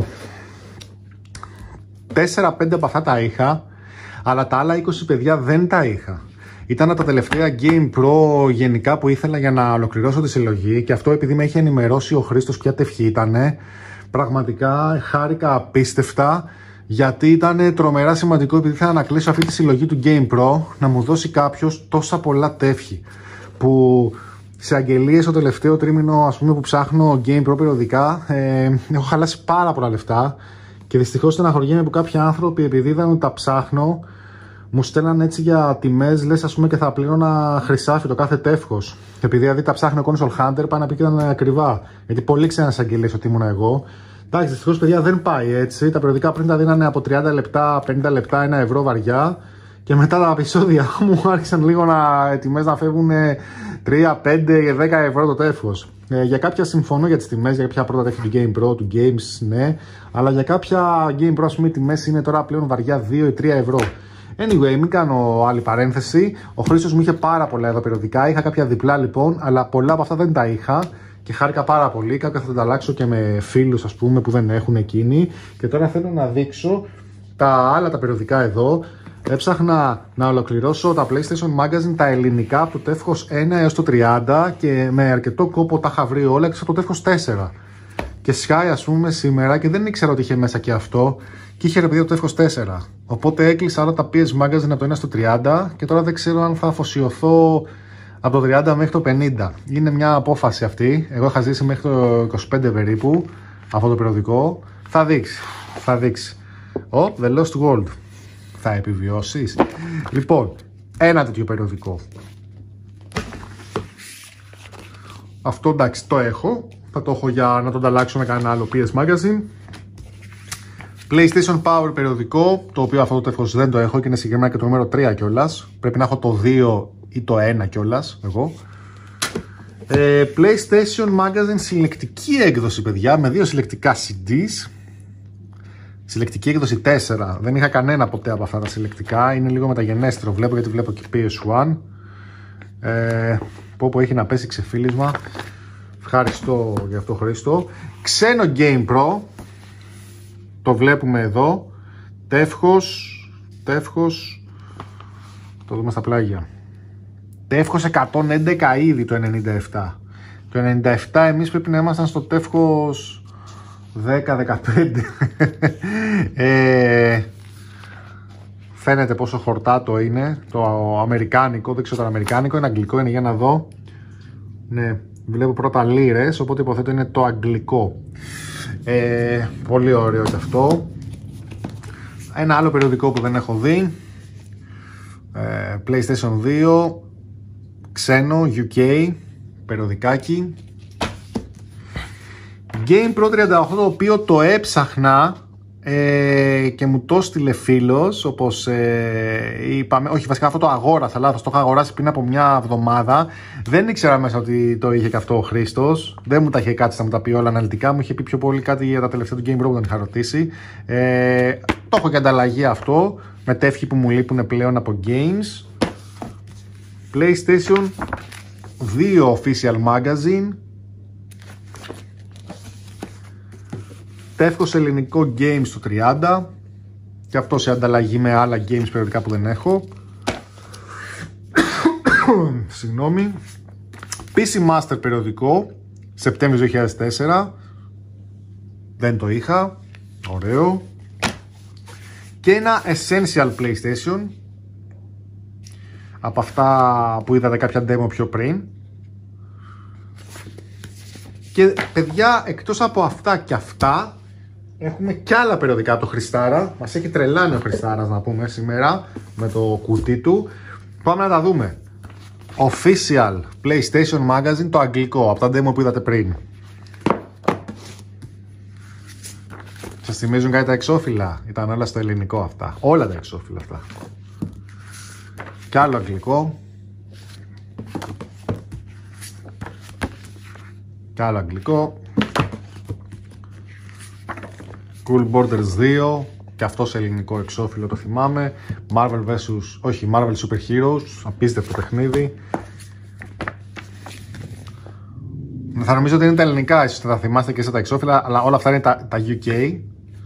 Speaker 2: 4-5 από αυτά τα είχα, αλλά τα άλλα 20, παιδιά, δεν τα είχα. Ήταν τα τελευταία Game Pro γενικά που ήθελα για να ολοκληρώσω τη συλλογή, και αυτό επειδή με είχε ενημερώσει ο Χρήστος ποια τευχή ήτανε. Πραγματικά χάρηκα απίστευτα, γιατί ήταν τρομερά σημαντικό, επειδή ήθελα να κλείσω αυτή τη συλλογή του Game Pro, να μου δώσει κάποιος τόσα πολλά τεύχη. Που σε αγγελίες το τελευταίο τρίμηνο, ας πούμε, που ψάχνω Game Pro περιοδικά, έχω χαλάσει πάρα πολλά λεφτά, και δυστυχώς στεναχωριέμαι που κάποιοι άνθρωποι, επειδή είδαν ότι τα ψάχνω, μου στέλναν έτσι για τιμές, λες, ας πούμε, και θα πλήρωνα χρυσάφι το κάθε τεύχος. Επειδή δηλαδή τα ψάχνω console hunter, πάνε να πει και ήταν ακριβά. Γιατί πολλοί ξέραν αγγελίες ότι ήμουν εγώ. Εντάξει, δυστυχώς, παιδιά, δεν πάει έτσι. Τα περιοδικά πριν τα δίνανε από 30 λεπτά, 50 λεπτά, 1 ευρώ βαριά. Και μετά τα επεισόδια μου άρχισαν λίγο τιμές να φεύγουν 3, 5 και 10 ευρώ το τεύχος. Για κάποια συμφωνώ για τις τιμές, για κάποια πρώτα τεύχη του Game Pro, του Games, ναι. Αλλά για κάποια Game Pro, ας πούμε, οι τιμές είναι τώρα πλέον βαριά 2 ή 3 ευρώ. Anyway, μην κάνω άλλη παρένθεση. Ο Χρήστος μου είχε πάρα πολλά εδώ περιοδικά. Είχα κάποια διπλά λοιπόν, αλλά πολλά από αυτά δεν τα είχα και χάρηκα πάρα πολύ. Κάποια θα τα αλλάξω και με φίλους, ας πούμε, που δεν έχουν εκείνοι. Και τώρα θέλω να δείξω τα άλλα τα περιοδικά εδώ. Έψαχνα να ολοκληρώσω τα PlayStation Magazine, τα ελληνικά, από το τεύχος 1 έως το 30, και με αρκετό κόπο τα είχα βρει όλα, από το τεύχος 4. Και Sky, ας πούμε, σήμερα, και δεν ήξερα ότι είχε μέσα και αυτό, και είχε, ρε παιδί, το τεύχος 4. Οπότε έκλεισα όλα τα PS Magazine από το 1 στο 30, και τώρα δεν ξέρω αν θα αφοσιωθώ από το 30 μέχρι το 50. Είναι μια απόφαση αυτή. Εγώ είχα ζήσει μέχρι το 25 περίπου αυτό το περιοδικό. Θα δείξει. Θα δείξει. The Lost World. Θα επιβιώσεις? Λοιπόν, ένα τέτοιο περιοδικό. Αυτό, εντάξει, το έχω. Θα το έχω για να το ανταλλάξω με κανένα άλλο PS Magazine. PlayStation Power περιοδικό, το οποίο αυτό το τεύχος δεν το έχω και είναι συγκεκριμένα και το νούμερο 3 κιόλας. Πρέπει να έχω το 2 ή το 1 κιόλας εγώ. PlayStation Magazine συλλεκτική έκδοση, παιδιά, με 2 συλλεκτικά CDs. Συλλεκτική έκδοση 4. Δεν είχα κανένα ποτέ από αυτά τα συλλεκτικά. Είναι λίγο μεταγενέστερο, βλέπω, γιατί βλέπω και PS1. Πω έχει να πέσει ξεφύλισμα. Ευχαριστώ για αυτό, Χρήστο. Ξένο Game Pro. Το βλέπουμε εδώ. Τεύχος. Το δούμε στα πλάγια. Τεύχος 111 ήδη το 97. Το 97 εμείς πρέπει να ήμασταν στο τεύχος 10-15. Φαίνεται πόσο χορτάτο είναι. Το αμερικάνικο, δεν ξέρω το αμερικάνικο, είναι αγγλικό, είναι, για να δω. Ναι, βλέπω πρώτα λίρες, οπότε υποθέτω είναι το αγγλικό. Πολύ ωραίο και αυτό. Ένα άλλο περιοδικό που δεν έχω δει, PlayStation 2, ξένο, UK, περιοδικάκι. Game Pro 38, το οποίο το έψαχνα και μου το στείλε φίλος, όπως είπαμε. Όχι, βασικά αυτό το αγόρασα λάθος, το είχα αγοράσει πριν από μια εβδομάδα. Δεν ήξερα μέσα ότι το είχε και αυτό ο Χρήστος. Δεν μου τα είχε κάτσει να μου τα πει όλα αναλυτικά. Μου είχε πει πιο πολύ κάτι για τα τελευταία του Game Pro που τον είχα ρωτήσει. Το έχω και ανταλλαγή αυτό, με τεύχη που μου λείπουν πλέον από Games. PlayStation 2 official magazine, τεύχος ελληνικό games του 30 και αυτό σε ανταλλαγή με άλλα games περιοδικά που δεν έχω. Συγγνώμη. PC Master περιοδικό Σεπτέμβριος 2004, δεν το είχα, ωραίο. Και ένα Essential PlayStation, από αυτά που είδατε κάποια demo πιο πριν. Και παιδιά, εκτός από αυτά και αυτά, έχουμε κι άλλα περιοδικά από το Χριστάρα. Μας έχει τρελάνει ο Χριστάρας, να πούμε, σήμερα με το κουτί του. Πάμε να τα δούμε. Official PlayStation Magazine, το αγγλικό, από τα demo που είδατε πριν. Σας θυμίζουν κάτι τα εξώφυλλα? Ήταν όλα στο ελληνικό αυτά. Όλα τα εξώφυλλα αυτά. Κι άλλο αγγλικό. Κι άλλο αγγλικό. Cool Borders 2. Και αυτό σε ελληνικό εξώφυλλο, το θυμάμαι. Marvel Super Heroes. Απίστευτο παιχνίδι. Θα νομίζω ότι είναι τα ελληνικά, ίσως θα θυμάστε και σε τα εξώφυλλα, αλλά όλα αυτά είναι τα UK.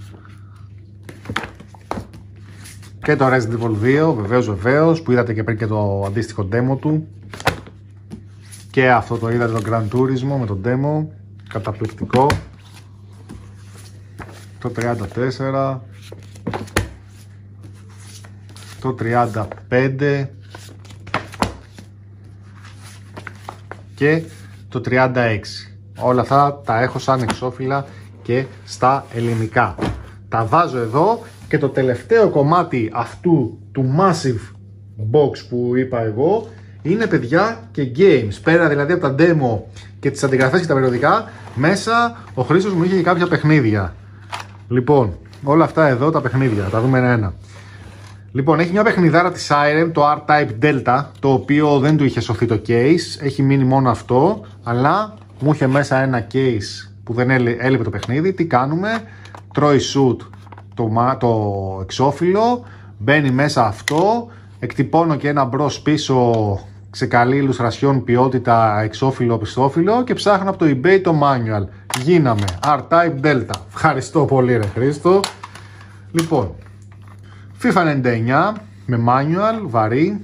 Speaker 2: Και το Resident Evil 2, βεβαίως, που είδατε και πριν και το αντίστοιχο demo του. Και αυτό το είδατε, το Gran Turismo με το demo. Καταπληκτικό. Το 34. Το 35. Και το 36. Όλα αυτά τα έχω σαν εξώφυλλα και στα ελληνικά. Τα βάζω εδώ και το τελευταίο κομμάτι αυτού του massive box που είπα εγώ είναι, παιδιά, και games. Πέρα δηλαδή από τα demo και τις αντιγραφές και τα περιοδικά, μέσα ο Χρήστος μου είχε και κάποια παιχνίδια. Λοιπόν, όλα αυτά εδώ τα παιχνίδια, τα δούμε ένα-ένα. Λοιπόν, έχει μια παιχνιδάρα της Irem, το R-Type Delta, το οποίο δεν του είχε σωθεί το case, έχει μείνει μόνο αυτό, αλλά μου είχε μέσα ένα case που δεν έλειπε το παιχνίδι. Τι κάνουμε? Τρώει shoot το εξώφυλλο, μπαίνει μέσα αυτό, εκτυπώνω και ένα μπρος πίσω σε καλή ηλουστρασιόν ποιότητα εξώφυλλο-πιστόφυλλο και ψάχνω από το eBay το manual. Γίναμε R-Type Delta. Ευχαριστώ πολύ, ρε Χρήστο. Λοιπόν, FIFA 99 με manual, βαρύ.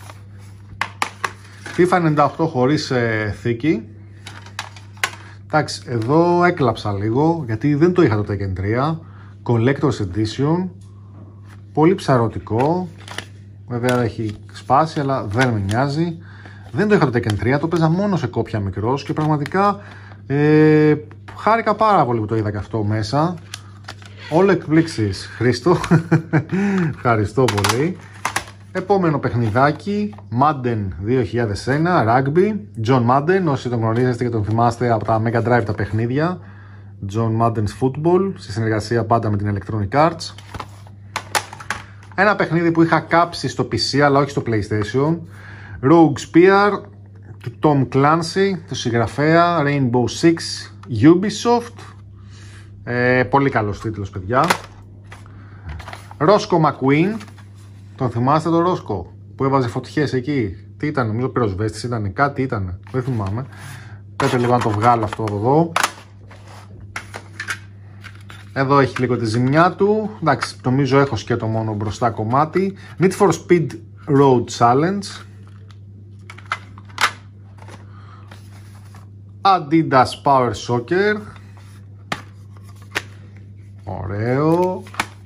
Speaker 2: FIFA 98 χωρίς θήκη. Εντάξει, εδώ έκλαψα λίγο γιατί δεν το είχα το Tekken 3. Collector's Edition. Πολύ ψαρωτικό. Βέβαια έχει σπάσει, αλλά δεν με νοιάζει. Δεν το είχα το Tekken 3, το παίζα μόνο σε κόπια μικρός και πραγματικά χάρηκα πάρα πολύ που το είδα και αυτό μέσα. Όλο εκπλήξεις, Χρήστο. Ευχαριστώ πολύ. Επόμενο παιχνιδάκι, Madden 2001, Rugby, John Madden, όσοι τον γνωρίζετε και τον θυμάστε από τα Mega Drive τα παιχνίδια. John Madden's Football, σε συνεργασία πάντα με την Electronic Arts. Ένα παιχνίδι που είχα κάψει στο PC αλλά όχι στο PlayStation. Rogue Spear, του Tom Clancy, του συγγραφέα, Rainbow Six, Ubisoft. Πολύ καλός τίτλος, παιδιά. Roscoe McQueen. Τον θυμάστε τον Roscoe που έβαζε φωτιές εκεί? Τι ήταν, νομίζω πυροσβέστης ήταν, κάτι ήταν, δεν θυμάμαι. Πρέπει λίγο να το βγάλω αυτό από εδώ. Εδώ έχει λίγο τη ζημιά του. Εντάξει, νομίζω έχω σκέτο μόνο μπροστά κομμάτι. Need for Speed Road Challenge. Adidas Power Soccer. Ωραίο.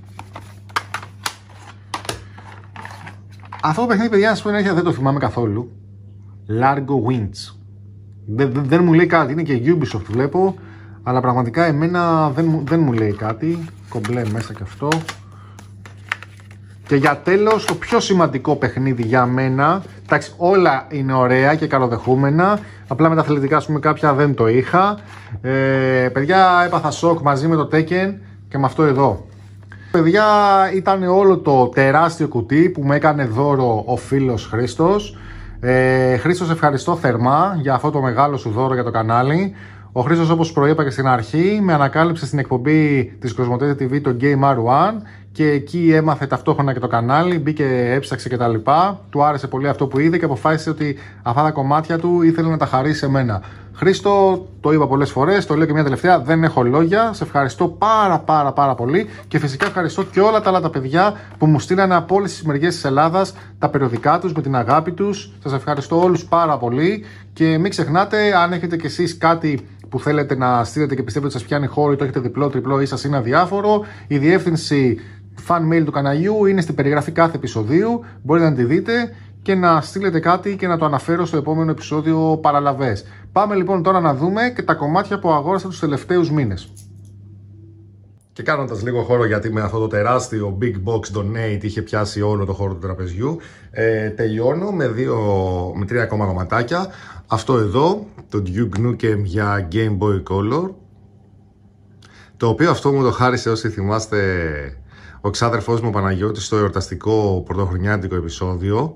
Speaker 2: Αυτό το παιχνίδι, παιδιά, να σας πω, δεν το θυμάμαι καθόλου. Largo Winds. Δεν μου λέει κάτι, είναι και Ubisoft βλέπω, αλλά πραγματικά εμένα δεν μου λέει κάτι. Κομπλέ μέσα και αυτό. Και για τέλος, το πιο σημαντικό παιχνίδι για μένα. Εντάξει, όλα είναι ωραία και καλοδεχούμενα. Απλά με τα αθλητικά, ας πούμε, κάποια δεν το είχα. Παιδιά, έπαθα σοκ μαζί με το Tekken και με αυτό εδώ. Παιδιά, ήταν όλο το τεράστιο κουτί που με έκανε δώρο ο φίλος Χρήστος. Χρήστος, ευχαριστώ θερμά για αυτό το μεγάλο σου δώρο για το κανάλι. Ο Χρήστος, όπως προείπα και στην αρχή, με ανακάλυψε στην εκπομπή της Κοσμοτέ TV το Game R1 και εκεί έμαθε ταυτόχρονα και το κανάλι, μπήκε, έψαξε κτλ. Του άρεσε πολύ αυτό που είδε και αποφάσισε ότι αυτά τα κομμάτια του ήθελε να τα χαρίσει σε μένα. Χρήστο, το είπα πολλές φορές, το λέω και μια τελευταία, δεν έχω λόγια. Σε ευχαριστώ πάρα πολύ και φυσικά ευχαριστώ και όλα τα άλλα τα παιδιά που μου στείλανε από όλες τις μεριές της Ελλάδας τα περιοδικά τους με την αγάπη τους. Σας ευχαριστώ όλους πάρα πολύ και μην ξεχνάτε, αν έχετε κι εσείς κάτι που θέλετε να στείλετε και πιστεύετε ότι σας πιάνει χώρο ή το έχετε διπλό, τριπλό ή σας είναι αδιάφορο, η διεύθυνση fan mail του καναλιού είναι στην περιγραφή κάθε επεισοδίου. Μπορείτε να τη δείτε και να στείλετε κάτι και να το αναφέρω στο επόμενο επεισόδιο παραλαβές. Πάμε λοιπόν τώρα να δούμε και τα κομμάτια που αγόρασα τους τελευταίους μήνες. Και κάνοντας λίγο χώρο, γιατί με αυτό το τεράστιο Big Box Donate είχε πιάσει όλο το χώρο του τραπεζιού, τελειώνω με 3 ακόμα κομματάκια. Αυτό εδώ, το Duke Nukem για Game Boy Color, το οποίο αυτό μου το χάρισε, όσοι θυμάστε, ο ξάδερφός μου ο Παναγιώτης στο εορταστικό πρωτοχρονιάτικο επεισόδιο,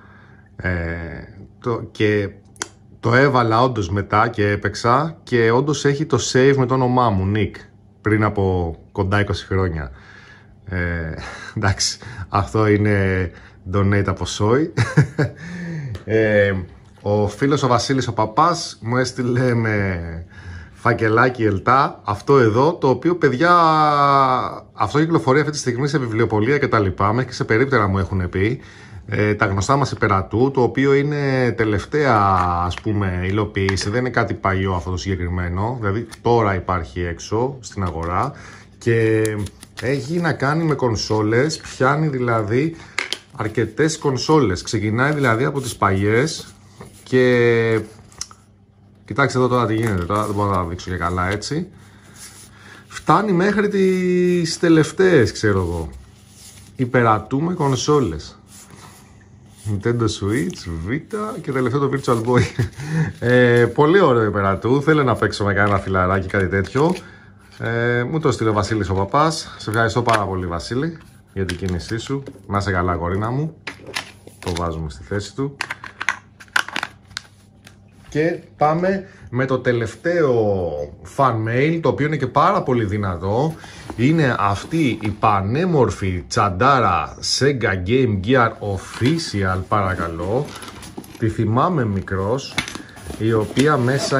Speaker 2: και το έβαλα όντως μετά και έπαιξα και όντως έχει το save με το όνομά μου, Nick, πριν από κοντά 20 χρόνια. Εντάξει, αυτό είναι donate από Soy. Ο φίλος ο Βασίλης ο Παπάς μου έστειλε με φακελάκι ελτά αυτό εδώ, το οποίο, παιδιά, αυτό κυκλοφορεί αυτή τη στιγμή σε βιβλιοπωλεία και τα λοιπά, μέχρι και σε περίπτερα μου έχουν πει. Τα γνωστά μας υπερατού, το οποίο είναι τελευταία, ας πούμε, υλοποίηση, δεν είναι κάτι παλιό αυτό το συγκεκριμένο, δηλαδή τώρα υπάρχει έξω στην αγορά και έχει να κάνει με κονσόλες, πιάνει δηλαδή αρκετές κονσόλες, ξεκινάει δηλαδή από τις παλιές και κοιτάξτε εδώ τώρα τι γίνεται, τώρα δεν μπορώ να τα δείξω και καλά έτσι, φτάνει μέχρι τις τελευταίες, ξέρω εγώ, υπερατούμε κονσόλες. Nintendo Switch, Vita και τελευταίο το Virtual Boy. Πολύ ωραίο υπερατού. Θέλω να παίξω με κανένα φιλαράκι, κάτι τέτοιο. Μου το στείλε ο Βασίλης ο Παπάς. Σε ευχαριστώ πάρα πολύ, Βασίλη, για την κίνησή σου. Να είσαι καλά, κορίνα μου. Το βάζουμε στη θέση του. Και πάμε με το τελευταίο fan mail, το οποίο είναι και πάρα πολύ δυνατό. Είναι αυτή η πανέμορφη τσαντάρα Sega Game Gear Official, παρακαλώ. Τη θυμάμαι μικρός, η οποία μέσα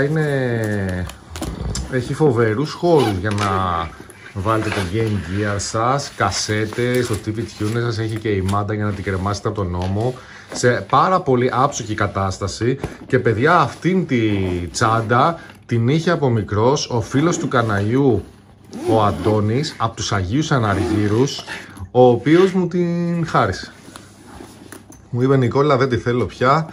Speaker 2: έχει φοβερούς χώρους για να βάλετε το Game Gear σας, κασέτες, το TV tuner σας, έχει και η μάντα για να την κρεμάσετε από τον νόμο, σε πάρα πολύ άψογη κατάσταση. Και παιδιά, αυτήν τη τσάντα την είχε από μικρός ο φίλος του καναλιού, ο Αντώνης, από τους Αγίους Αναργύρους, ο οποίος μου την χάρισε. Μου είπε, Νικόλα, δεν τη θέλω πια,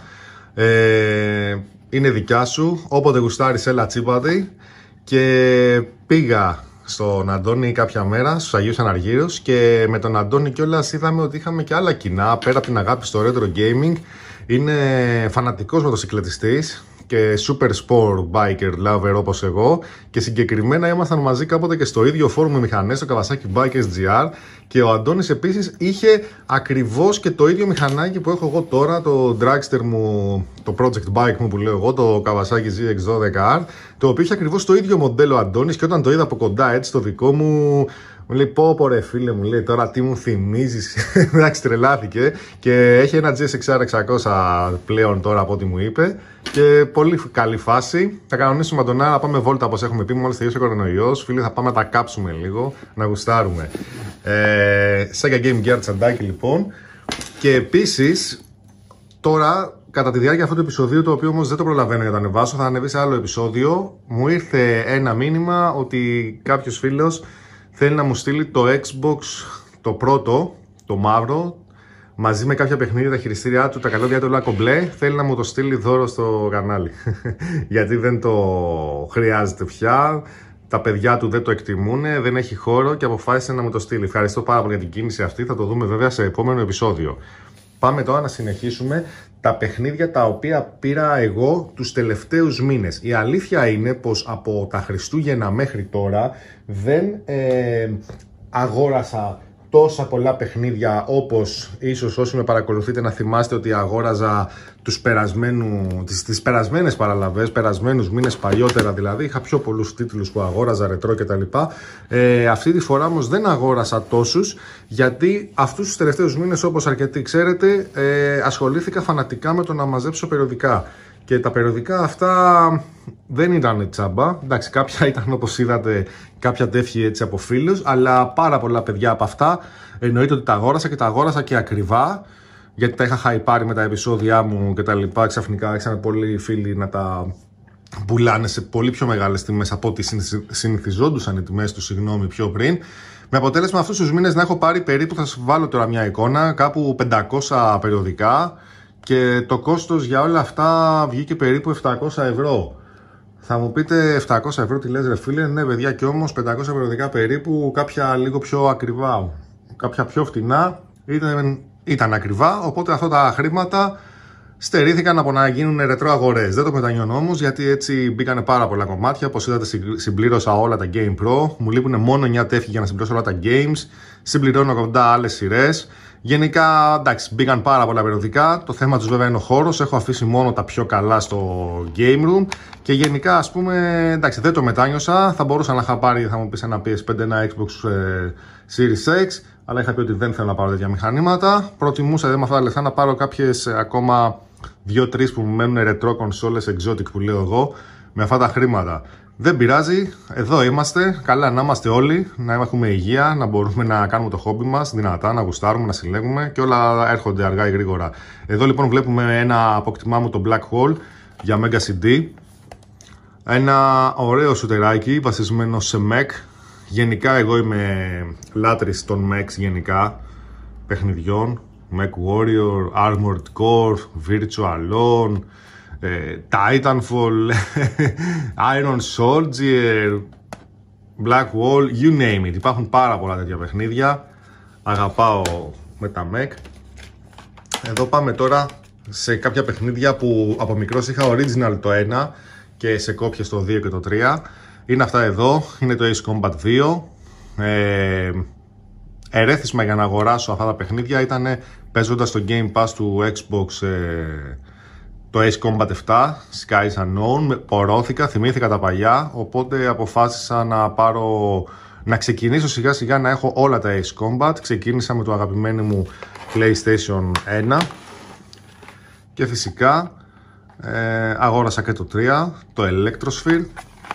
Speaker 2: είναι δικιά σου, όποτε γουστάρεις έλα τσίπατη. Και πήγα στον Αντώνη κάποια μέρα στους Αγίους Αναργύρους και με τον Αντώνη κιόλας είδαμε ότι είχαμε και άλλα κοινά πέρα από την αγάπη στο retro gaming. Είναι φανατικός μοτοσυκλετιστής και super sport biker lover όπως εγώ, και συγκεκριμένα ήμασταν μαζί κάποτε και στο ίδιο φόρουμ με μηχανές, το Kawasaki Bikers GR, και ο Αντώνης επίσης είχε ακριβώς και το ίδιο μηχανάκι που έχω εγώ τώρα, το dragster μου, το project bike μου που λέω εγώ, το Kawasaki ZX12R, το οποίο είχε ακριβώς το ίδιο μοντέλο Αντώνης, και όταν το είδα από κοντά έτσι το δικό μου, μου λέει, πω ρε φίλε, μου λέει, τώρα τι μου θυμίζεις. Εντάξει, τρελάθηκε, και έχει ένα GSX-R 600 πλέον τώρα από ό,τι μου είπε, και πολύ καλή φάση. Θα κανονίσουμε τον να πάμε βόλτα όπως έχουμε πει, μόλις τελειώσει ο κορονοϊός. Φίλοι, θα πάμε να τα κάψουμε λίγο, να γουστάρουμε. Sega Game Gear τσαντάκι λοιπόν. Και επίσης τώρα, κατά τη διάρκεια αυτού του επεισοδίου, το οποίο όμως δεν το προλαβαίνω για να το ανεβάσω, θα ανεβεί σε άλλο επεισόδιο, μου ήρθε ένα μήνυμα ότι κάποιος φίλος θέλει να μου στείλει το Xbox, το πρώτο, το μαύρο, μαζί με κάποια παιχνίδια, τα χειριστήριά του, τα καλώδια του, όλα κομπλέ. Θέλει να μου το στείλει δώρο στο κανάλι. Γιατί δεν το χρειάζεται πια. Τα παιδιά του δεν το εκτιμούν, δεν έχει χώρο και αποφάσισε να μου το στείλει. Ευχαριστώ πάρα πολύ για την κίνηση αυτή. Θα το δούμε βέβαια σε επόμενο επεισόδιο. Πάμε τώρα να συνεχίσουμε τα παιχνίδια τα οποία πήρα εγώ τους τελευταίους μήνες. Η αλήθεια είναι πως από τα Χριστούγεννα μέχρι τώρα δεν αγόρασα τόσα πολλά παιχνίδια όπως ίσως όσοι με παρακολουθείτε να θυμάστε ότι αγόραζα τις περασμένες παραλαβές, περασμένους μήνες παλιότερα δηλαδή. Είχα πιο πολλούς τίτλους που αγόραζα, ρετρό κτλ. Αυτή τη φορά όμως δεν αγόρασα τόσους, γιατί αυτούς τους τελευταίους μήνες, όπως αρκετοί ξέρετε, ασχολήθηκα φανατικά με το να μαζέψω περιοδικά. Και τα περιοδικά αυτά δεν ήταν τσάμπα. Εντάξει, κάποια ήταν, όπως είδατε, κάποια τεύχη έτσι από φίλους, αλλά πάρα πολλά παιδιά από αυτά εννοείται ότι τα αγόρασα και τα αγόρασα και ακριβά, γιατί τα είχα χαϊπάρει με τα επεισόδια μου και τα λοιπά. Ξαφνικά άρχισαν πολλοί φίλοι να τα πουλάνε σε πολύ πιο μεγάλες τιμές από ό,τι συνηθιζόντουσαν οι τιμές του, πιο πριν. Με αποτέλεσμα αυτούς τους μήνες να έχω πάρει περίπου, θα σας βάλω τώρα μια εικόνα, κάπου 500 περιοδικά. Και το κόστος για όλα αυτά βγήκε περίπου 700 ευρώ. Θα μου πείτε 700 ευρώ τι λες ρε φίλε? Ναι παιδιά, και όμως 500 περιοδικά περίπου, κάποια λίγο πιο ακριβά, κάποια πιο φτηνά ήταν ακριβά. Οπότε αυτά τα χρήματα στερήθηκαν από να γίνουν ρετρό αγορές. Δεν το μετανιώνω όμως, γιατί έτσι μπήκανε πάρα πολλά κομμάτια. Όπως είδατε, συμπλήρωσα όλα τα Game Pro. Μου λείπουν μόνο 9 τεύχη για να συμπληρώσω όλα τα games. Συμπληρώνω κοντά άλλες σειρές. Γενικά, εντάξει, μπήκαν πάρα πολλά περιοδικά. Το θέμα τους βέβαια είναι ο χώρος. Έχω αφήσει μόνο τα πιο καλά στο Game Room. Και γενικά, ας πούμε, εντάξει, δεν το μετάνιωσα. Θα μπορούσα να είχα πάρει, θα μου πεις, ένα PS5, ένα Xbox Series X. Αλλά είχα πει ότι δεν θέλω να πάρω τέτοια μηχανήματα. Προτιμούσα με αυτά τα λεφτά να πάρω κάποιες ακόμα 2-3 που μου μένουν ρετρό κονσόλες exotic που λέω εγώ, με αυτά τα χρήματα. Δεν πειράζει, εδώ είμαστε. Καλά να είμαστε όλοι, να έχουμε υγεία, να μπορούμε να κάνουμε το χόμπι μας δυνατά, να γουστάρουμε, να συλλέγουμε και όλα έρχονται αργά ή γρήγορα. Εδώ λοιπόν βλέπουμε ένα αποκτημά μου, το Black Hole για Mega CD. Ένα ωραίο σουτεράκι βασισμένο σε mech. Γενικά εγώ είμαι λάτρης των mechs γενικά, παιχνιδιών. Mech Warrior, Armored Core, Virtual On, Titanfall, Iron Soldier, Black Wall, you name it. Υπάρχουν πάρα πολλά τέτοια παιχνίδια. Αγαπάω με τα mech. Εδώ πάμε τώρα σε κάποια παιχνίδια που από μικρός είχα original το 1 και σε κόπιες το 2 και το 3. Είναι αυτά εδώ, είναι το Ace Combat 2. Ερέθισμα για να αγοράσω αυτά τα παιχνίδια ήταν παίζοντας το Game Pass του Xbox το Ace Combat 7, Skies Unknown. Πορώθηκα, θυμήθηκα τα παλιά, οπότε αποφάσισα να ξεκινήσω σιγά σιγά να έχω όλα τα Ace Combat. Ξεκίνησα με το αγαπημένο μου PlayStation 1 και φυσικά αγόρασα και το 3, το Electrosphere.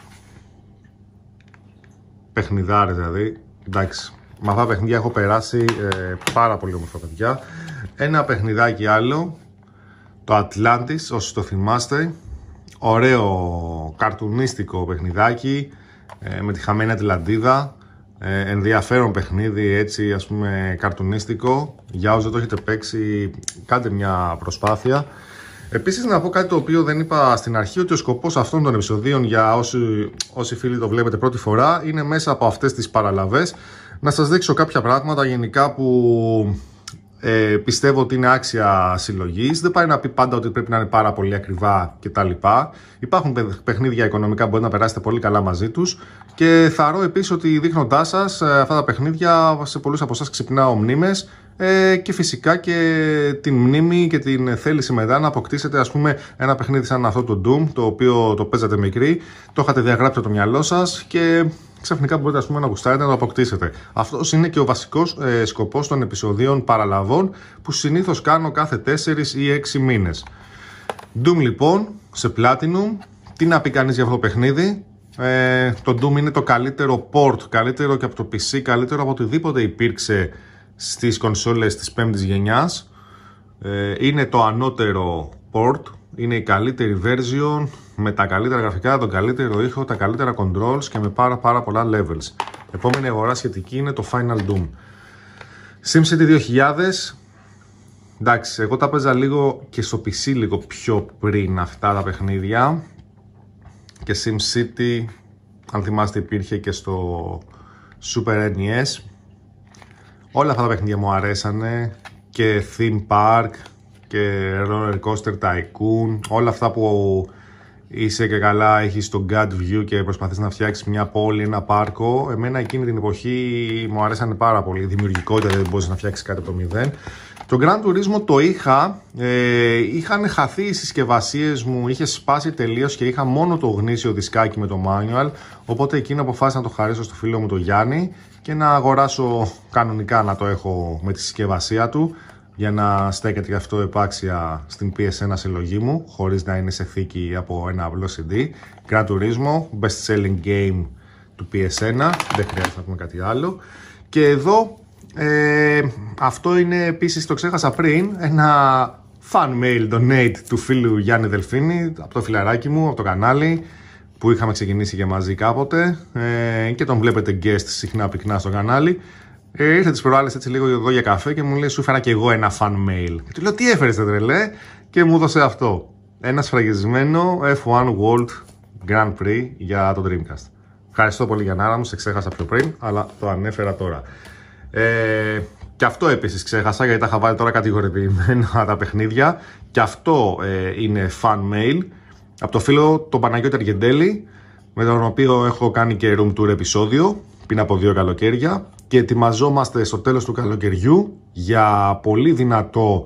Speaker 2: Παιχνιδάρες δηλαδή, εντάξει. Με αυτά τα παιχνίδια έχω περάσει πάρα πολύ όμορφα παιδιά. Ένα παιχνιδάκι άλλο, το Atlantis, όσοι το θυμάστε. Ωραίο καρτουνίστικο παιχνιδάκι με τη χαμένη Ατλαντίδα. Ενδιαφέρον παιχνίδι, έτσι ας πούμε καρτουνίστικο. Για όσοι δεν το έχετε παίξει, κάντε μια προσπάθεια. Επίσης να πω κάτι το οποίο δεν είπα στην αρχή, ότι ο σκοπός αυτών των επεισοδίων, για όσοι φίλοι το βλέπετε πρώτη φορά, είναι μέσα από αυτές τις παραλαβές να σας δείξω κάποια πράγματα γενικά που πιστεύω ότι είναι άξια συλλογής. Δεν πάει να πει πάντα ότι πρέπει να είναι πάρα πολύ ακριβά κτλ. Υπάρχουν παιχνίδια οικονομικά που μπορείτε να περάσετε πολύ καλά μαζί τους. Και θαρώ επίσης ότι δείχνοντάς σας αυτά τα παιχνίδια, σε πολλούς από εσάς ξυπνάω μνήμες. Και φυσικά και την μνήμη και την θέληση μετά να αποκτήσετε, ας πούμε, ένα παιχνίδι σαν αυτό το Doom, το οποίο το παίζατε μικρή, το είχατε διαγράψει από το μυαλό σας και ξαφνικά μπορείτε, ας πούμε, να γουστάρετε να το αποκτήσετε. Αυτός είναι και ο βασικός σκοπός των επεισοδίων παραλαβών που συνήθως κάνω κάθε 4 ή 6 μήνες. Doom λοιπόν, σε Platinum. Τι να πει κανείς για αυτό το παιχνίδι? Το Doom είναι το καλύτερο port, καλύτερο και από το PC, καλύτερο από οτιδήποτε υπήρξε στις κονσόλες της 5ης γενιάς. Είναι το ανώτερο port, είναι η καλύτερη version με τα καλύτερα γραφικά, τον καλύτερο ήχο, τα καλύτερα controls και με πάρα πολλά levels. Επόμενη αγορά σχετική είναι το Final Doom. SimCity 2000. Εντάξει, εγώ τα παίζα λίγο και στο PC λίγο πιο πριν αυτά τα παιχνίδια. Και SimCity, αν θυμάστε, υπήρχε και στο Super NES. Όλα αυτά τα παιχνίδια μου αρέσανε, και Theme Park και Roller Coaster Tycoon, όλα αυτά που είσαι και καλά, έχεις το God View και προσπαθείς να φτιάξεις μια πόλη, ένα πάρκο. Εμένα εκείνη την εποχή μου αρέσανε πάρα πολύ. Η δημιουργικότητα, δεν μπορείς να φτιάξεις κάτι από το μηδέν. Το Gran Turismo το είχαν χαθεί οι συσκευασίες μου, είχε σπάσει τελείως και είχα μόνο το γνήσιο δισκάκι με το manual. Οπότε εκείνο αποφάσισα να το χαρίσω στο φίλο μου το Γιάννη και να αγοράσω κανονικά να το έχω με τη συσκευασία του, για να στέκεται και αυτό επάξια στην PS1 συλλογή μου, χωρίς να είναι σε θήκη από ένα απλό CD. Gran Turismo, best selling game του PS1, δεν χρειάζεται να πούμε κάτι άλλο. Και εδώ, αυτό είναι επίσης, το ξέχασα πριν, ένα fan mail donate του φίλου Γιάννη Δελφίνη, από το φιλαράκι μου, από το κανάλι, που είχαμε ξεκινήσει και μαζί κάποτε, και τον βλέπετε guest συχνά πυκνά στο κανάλι. Ήρθε τις προάλλες έτσι λίγο εδώ για καφέ και μου λέει, σου έφερα και εγώ ένα fan mail. Και του λέω, τι έφερες τρελέ? Και μου έδωσε αυτό. Ένα σφραγισμένο F1 World Grand Prix για το Dreamcast. Ευχαριστώ πολύ Γιαννάρα μου, σε ξέχασα πιο πριν, αλλά το ανέφερα τώρα. Και αυτό επίσης ξέχασα, γιατί τα είχα βάλει τώρα κατηγορηποιημένα τα παιχνίδια. Και αυτό είναι fan mail από το φίλο τον Παναγιώτη Αργεντέλη, με τον οποίο έχω κάνει και room tour επεισόδιο πριν από 2 καλοκαίρια. Και ετοιμαζόμαστε στο τέλος του καλοκαιριού για πολύ δυνατό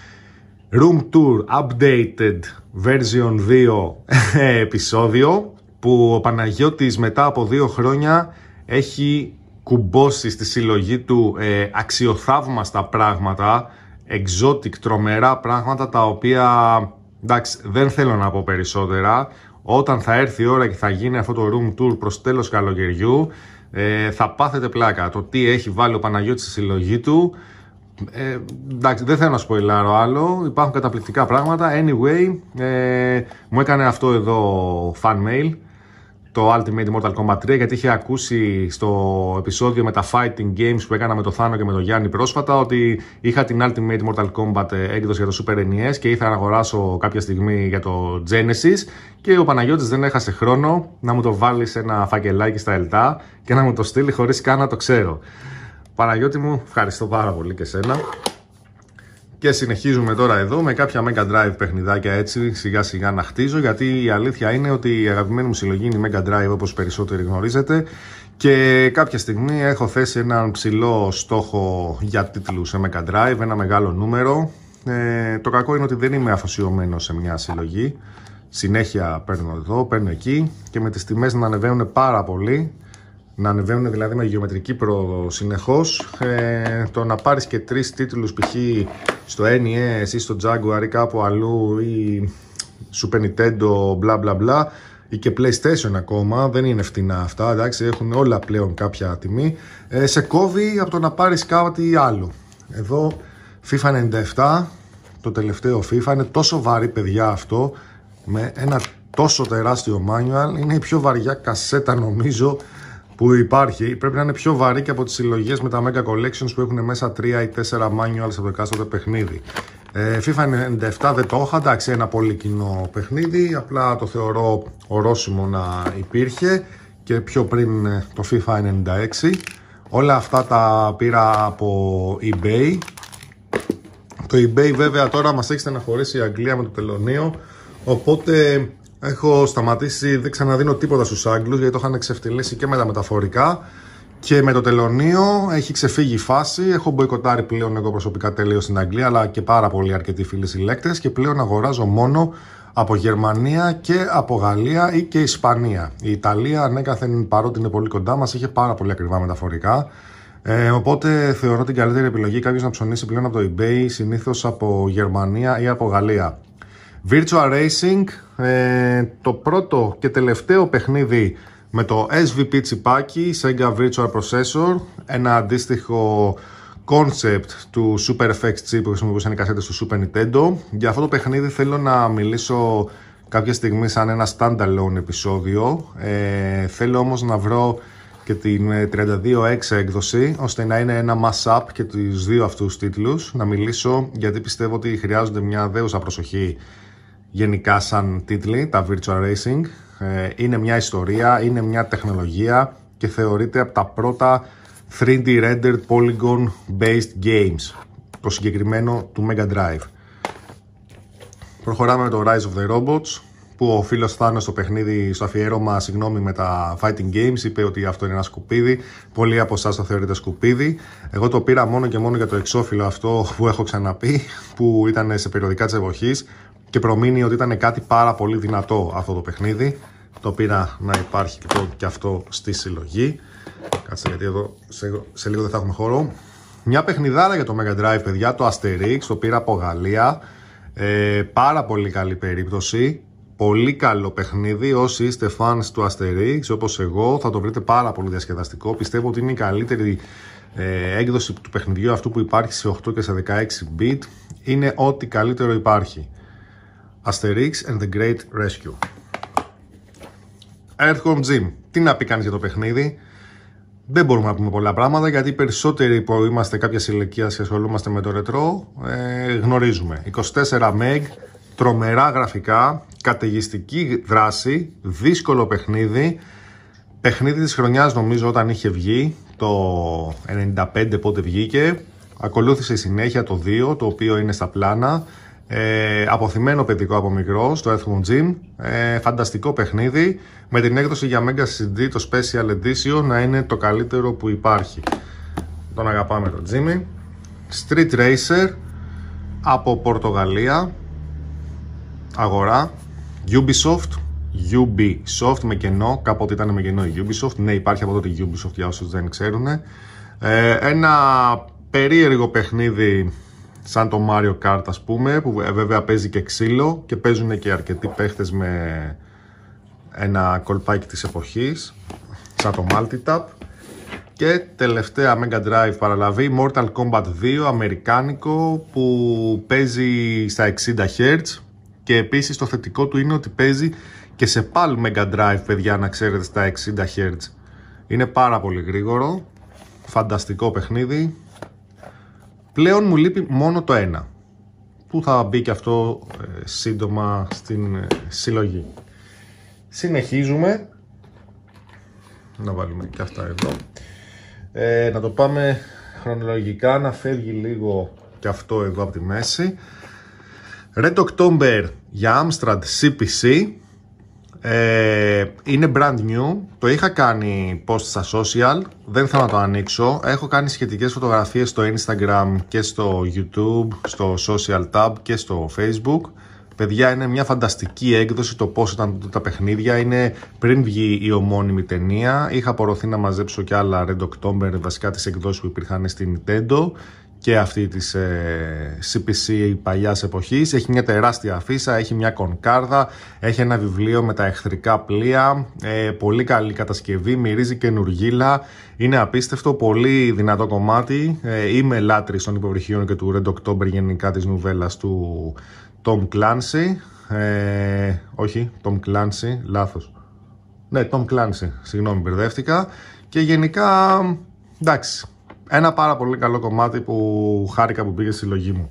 Speaker 2: room tour updated version 2 επεισόδιο, που ο Παναγιώτης μετά από 2 χρόνια έχει κουμπώσει στη συλλογή του αξιοθαύμαστα πράγματα, exotic, τρομερά πράγματα, τα οποία, εντάξει, δεν θέλω να πω περισσότερα. Όταν θα έρθει η ώρα και θα γίνει αυτό το room tour προς τέλος καλοκαιριού, θα πάθετε πλάκα. Το τι έχει βάλει ο Παναγιώτης στη συλλογή του, εντάξει, δεν θέλω να σποιλάρω άλλο. Υπάρχουν καταπληκτικά πράγματα. Anyway, μου έκανε αυτό εδώ fan mail, το Ultimate Mortal Kombat 3, γιατί είχε ακούσει στο επεισόδιο με τα fighting games που έκανα με το Θάνο και με τον Γιάννη πρόσφατα, ότι είχα την Ultimate Mortal Kombat έκδοση για το Super NES και ήθελα να αγοράσω κάποια στιγμή για το Genesis, και ο Παναγιώτης δεν έχασε χρόνο να μου το βάλει σε ένα φακελάκι στα ΕΛΤΑ και να μου το στείλει χωρίς καν να το ξέρω. Παναγιώτη μου, ευχαριστώ πάρα πολύ και σένα. Και συνεχίζουμε τώρα εδώ με κάποια Mega Drive παιχνιδάκια, έτσι σιγά σιγά να χτίζω, γιατί η αλήθεια είναι ότι η αγαπημένη μου συλλογή είναι η Mega Drive, όπως περισσότεροι γνωρίζετε, και κάποια στιγμή έχω θέσει έναν ψηλό στόχο για τίτλους σε Mega Drive, ένα μεγάλο νούμερο. Το κακό είναι ότι δεν είμαι αφοσιωμένος σε μια συλλογή, συνέχεια παίρνω εδώ, παίρνω εκεί, και με τις τιμές να ανεβαίνουν πάρα πολύ, να ανεβαίνουν δηλαδή με γεωμετρική πρόοδο συνεχώς, το να πάρεις και 3 τίτλους π.χ. στο NES ή στο Jaguar ή κάπου αλλού, ή Super Nintendo μπλα μπλα μπλα, ή και PlayStation ακόμα, δεν είναι φτηνά αυτά, εντάξει, έχουν όλα πλέον κάποια τιμή, σε κόβει από το να πάρεις κάτι άλλο. Εδώ FIFA 97, το τελευταίο FIFA, είναι τόσο βαρύ παιδιά αυτό, με ένα τόσο τεράστιο manual, είναι η πιο βαριά κασέτα νομίζω που υπάρχει. Πρέπει να είναι πιο βαρύ και από τις συλλογές με τα Mega Collections που έχουν μέσα 3 ή 4 manuals από το εκάστοτε παιχνίδι. FIFA 97 δεν το είχα, εντάξει, ένα πολύ κοινό παιχνίδι, απλά το θεωρώ ορόσημο να υπήρχε, και πιο πριν το FIFA 96. Όλα αυτά τα πήρα από eBay. Το eBay βέβαια τώρα μας έχει στεναχωρήσει η Αγγλία με το τελωνείο, οπότε έχω σταματήσει, δεν ξαναδίνω τίποτα στους Άγγλους, γιατί το είχαν ξεφτυλίσει και με τα μεταφορικά και με το τελωνείο. Έχει ξεφύγει η φάση. Έχω μποϊκοτάρει πλέον εγώ προσωπικά τελείως στην Αγγλία, αλλά και πάρα πολλοί αρκετοί φίλοι συλλέκτες, και πλέον αγοράζω μόνο από Γερμανία και από Γαλλία ή και Ισπανία. Η Ιταλία, ανέκαθεν, παρότι είναι πολύ κοντά μας, είχε πάρα πολύ ακριβά μεταφορικά. Οπότε θεωρώ την καλύτερη επιλογή κάποιος να ψωνίσει πλέον από το eBay, συνήθως από Γερμανία ή από Γαλλία. Virtua Racing, το πρώτο και τελευταίο παιχνίδι με το SVP τσιπάκι, Sega Virtual Processor, ένα αντίστοιχο concept του Super FX chip που χρησιμοποιούσαν οι κασέτες του Super Nintendo. Για αυτό το παιχνίδι θέλω να μιλήσω κάποια στιγμή σαν ένα standalone επεισόδιο. Θέλω όμως να βρω και την 32X έκδοση, ώστε να είναι ένα mash-up και τους δύο αυτούς τίτλους να μιλήσω, γιατί πιστεύω ότι χρειάζονται μια δέουσα προσοχή γενικά σαν τίτλοι, τα Virtua Racing. Είναι μια ιστορία, είναι μια τεχνολογία και θεωρείται από τα πρώτα 3D rendered polygon based games, το συγκεκριμένο του Mega Drive. Προχωράμε με το Rise of the Robots, που ο φίλος Θάνος στο παιχνίδι, στο αφιέρωμα, συγγνώμη, με τα fighting games, είπε ότι αυτό είναι ένα σκουπίδι. Πολλοί από εσάς το θεωρείτε σκουπίδι. Εγώ το πήρα μόνο και μόνο για το εξώφυλλο αυτό που έχω ξαναπεί, που ήταν σε περιοδικά της εποχής και προμείνει ότι ήταν κάτι πάρα πολύ δυνατό αυτό το παιχνίδι. Το πήρα να υπάρχει και αυτό στη συλλογή. Κάτσε, γιατί εδώ σε λίγο δεν θα έχουμε χώρο. Μια παιχνιδάρα για το Mega Drive, παιδιά, το Asterix, το πήρα από Γαλλία. Πάρα πολύ καλή περίπτωση. Πολύ καλό παιχνίδι. Όσοι είστε fans του Asterix, όπως εγώ, θα το βρείτε πάρα πολύ διασκεδαστικό. Πιστεύω ότι είναι η καλύτερη έκδοση του παιχνιδιού αυτού που υπάρχει σε 8 και σε 16 bit. Είναι ό,τι καλύτερο υπάρχει. Asterix and the Great Rescue. Earthworm Jim. Τι να πει κανείς για το παιχνίδι? Δεν μπορούμε να πούμε πολλά πράγματα, γιατί οι περισσότεροι που είμαστε κάποια ηλικία και ασχολούμαστε με το ρετρό γνωρίζουμε. 24 MB, τρομερά γραφικά, καταιγιστική δράση, δύσκολο παιχνίδι. Παιχνίδι της χρονιάς νομίζω όταν είχε βγει, το 95 πότε βγήκε. Ακολούθησε η συνέχεια το 2, το οποίο είναι στα πλάνα. Αποθυμένο παιδικό από μικρό, στο Earthworm Jim. Φανταστικό παιχνίδι, με την έκδοση για Mega CD, το Special Edition, να είναι το καλύτερο που υπάρχει. Τον αγαπάμε τον Jimmy. Street Racer από Πορτογαλία, αγορά Ubisoft με κενό, κάποτε ήταν με κενό η Ubisoft. Ναι, υπάρχει από τότε η Ubisoft για όσους δεν ξέρουν. Ένα περίεργο παιχνίδι σαν το Mario Kart, ας πούμε, που βέβαια παίζει και ξύλο και παίζουν και αρκετοί παίχτες με ένα κολπάκι της εποχής, σαν το Multitap. Και τελευταία Mega Drive παραλαβή, Mortal Kombat 2, αμερικάνικο, που παίζει στα 60 Hz και επίσης το θετικό του είναι ότι παίζει και σε PAL Mega Drive, παιδιά, να ξέρετε, στα 60 Hz. Είναι πάρα πολύ γρήγορο, φανταστικό παιχνίδι. Πλέον μου λείπει μόνο το ένα, που θα μπει και αυτό σύντομα στην συλλογή. Συνεχίζουμε. Να βάλουμε και αυτά εδώ. Να το πάμε χρονολογικά, να φεύγει λίγο και αυτό εδώ από τη μέση. Red October για Amstrad CPC. Είναι brand new. Το είχα κάνει post στα social. Δεν θέλω να το ανοίξω. Έχω κάνει σχετικές φωτογραφίες στο Instagram και στο YouTube, στο social tab και στο Facebook. Παιδιά, είναι μια φανταστική έκδοση το πώς ήταν τα παιχνίδια. Είναι πριν βγει η ομώνυμη ταινία. Είχα απορροθεί να μαζέψω και άλλα Red October, βασικά τις εκδόσεις που υπήρχαν στη Nintendo και αυτή της CPC παλιάς εποχής. Έχει μια τεράστια αφίσα, έχει μια κονκάρδα, έχει ένα βιβλίο με τα εχθρικά πλοία, πολύ καλή κατασκευή, μυρίζει καινουργίλα, είναι απίστευτο, πολύ δυνατό κομμάτι. Είμαι λάτρης των υποβρυχίων και του Red October, γενικά της νουβέλας του Tom Clancy. Όχι, Tom Clancy, λάθος. Ναι, Tom Clancy, συγγνώμη, μπερδεύτηκα. Και γενικά, εντάξει, ένα πάρα πολύ καλό κομμάτι που χάρηκα που πήγε στη συλλογή μου.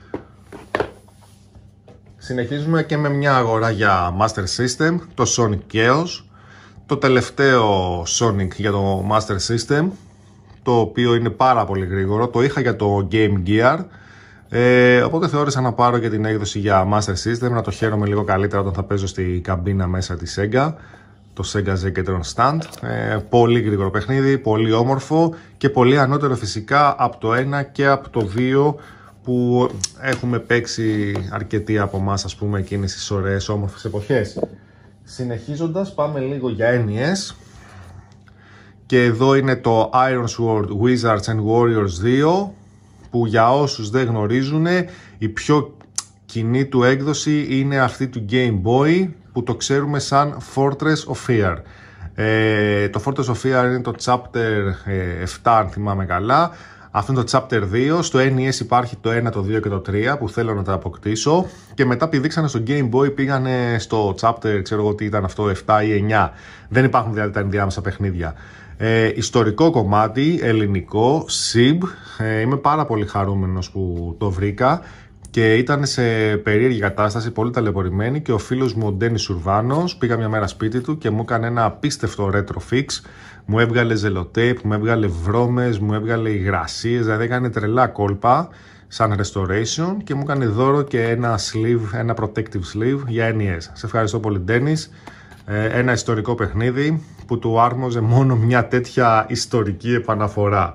Speaker 2: Συνεχίζουμε και με μια αγορά για Master System, το Sonic Chaos. Το τελευταίο Sonic για το Master System, το οποίο είναι πάρα πολύ γρήγορο. Το είχα για το Game Gear, οπότε θεώρησα να πάρω και την έκδοση για Master System, να το χαίρομαι λίγο καλύτερα όταν θα παίζω στη καμπίνα μέσα της Sega, το Sega Zegatron Stand. Πολύ γρήγορο παιχνίδι, πολύ όμορφο και πολύ ανώτερο φυσικά από το 1 και από το 2 που έχουμε παίξει αρκετοί από εμάς, ας πούμε, εκείνες τις ωραίες όμορφες εποχές. Συνεχίζοντας, πάμε λίγο για NES. Και εδώ είναι το Iron Sword Wizards and Warriors 2, που για όσους δεν γνωρίζουν, η πιο κοινή του έκδοση είναι αυτή του Game Boy, που το ξέρουμε σαν Fortress of Fear. Το Fortress of Fear είναι το Chapter 7, αν θυμάμαι καλά. Αυτό είναι το Chapter 2. Στο NES υπάρχει το 1, το 2 και το 3 που θέλω να τα αποκτήσω. Και μετά πηδήξανε στο Game Boy, πήγανε στο Chapter, ξέρω εγώ τι ήταν αυτό, 7 ή 9. Δεν υπάρχουν δηλαδή τα ενδιάμεσα παιχνίδια. Ιστορικό κομμάτι, ελληνικό, SIB. Είμαι πάρα πολύ χαρούμενος που το βρήκα. Και ήταν σε περίεργη κατάσταση, πολύ ταλαιπωρημένη, και ο φίλος μου ο Ντένις Ουρβάνος πήγα μια μέρα σπίτι του και μου έκανε ένα απίστευτο retro fix. Μου έβγαλε ζελοτέιπ, μου έβγαλε βρώμες, μου έβγαλε υγρασίες, δηλαδή έκανε τρελά κόλπα. σαν restoration και μου έκανε δώρο και ένα sleeve, ένα protective sleeve για NES. Σε ευχαριστώ πολύ Dennis. Ένα ιστορικό παιχνίδι που του άρμοζε μόνο μια τέτοια ιστορική επαναφορά.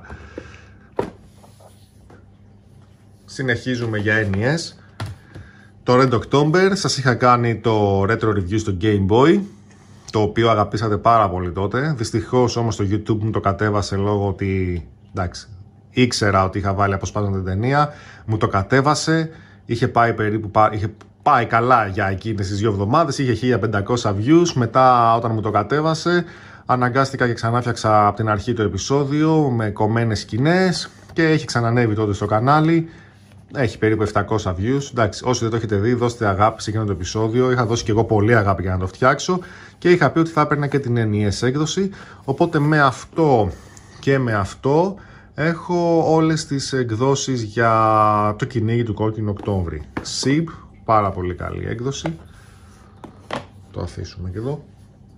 Speaker 2: Συνεχίζουμε για NES. Το Red October σας είχα κάνει το retro review στο Game Boy, το οποίο αγαπήσατε πάρα πολύ τότε. Δυστυχώς όμως το YouTube μου το κατέβασε λόγω ότι, εντάξει, ήξερα ότι είχα βάλει αποσπάσματα την ταινία, μου το κατέβασε, είχε πάει καλά για εκείνες τις 2 εβδομάδες, είχε 1500 views, μετά όταν μου το κατέβασε αναγκάστηκα και ξανά φτιάξα από την αρχή το επεισόδιο με κομμένες σκηνές και έχει ξανανέβει τότε στο κανάλι. Έχει περίπου 700 views. Εντάξει, όσοι δεν το έχετε δει, δώστε αγάπη σε εκείνο το επεισόδιο. Είχα δώσει και εγώ πολύ αγάπη για να το φτιάξω και είχα πει ότι θα έπαιρνα και την NES έκδοση. Οπότε με αυτό και με αυτό έχω όλες τις εκδόσεις για το κυνήγι του Κόκκινου Οκτώβρη. SIB, πάρα πολύ καλή έκδοση. Το αφήσουμε και εδώ.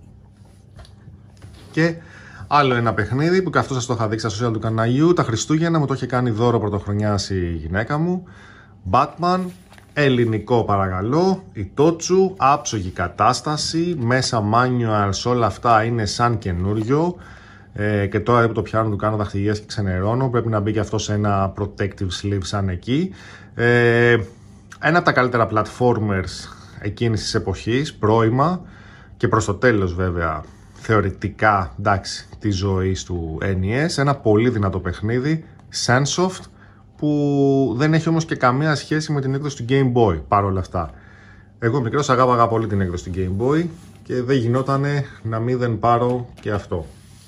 Speaker 2: Και άλλο ένα παιχνίδι που και αυτό σας το είχα δείξει στα social του καναλιού. Τα Χριστούγεννα μου το είχε κάνει δώρο πρωτοχρονιάς η γυναίκα μου. Batman, ελληνικό παρακαλώ. Η Τότσου, άψογη κατάσταση. Μέσα manuals, όλα αυτά είναι σαν καινούριο. Και τώρα που το πιάνω του κάνω δαχτυλιές και ξενερώνω. Πρέπει να μπει και αυτό σε ένα protective sleeve σαν εκεί. Ένα από τα καλύτερα platformers εκείνης της εποχής, πρώιμα. Και προς το τέλος βέβαια, θεωρητικά, εντάξει, της ζωής του NES. Ένα πολύ δυνατό παιχνίδι, Sunsoft, που δεν έχει όμως και καμία σχέση με την έκδοση του Game Boy παρόλα αυτά. Εγώ μικρός αγάπαγα πολύ την έκδοση του Game Boy και δεν γινότανε να μην δεν πάρω και αυτό.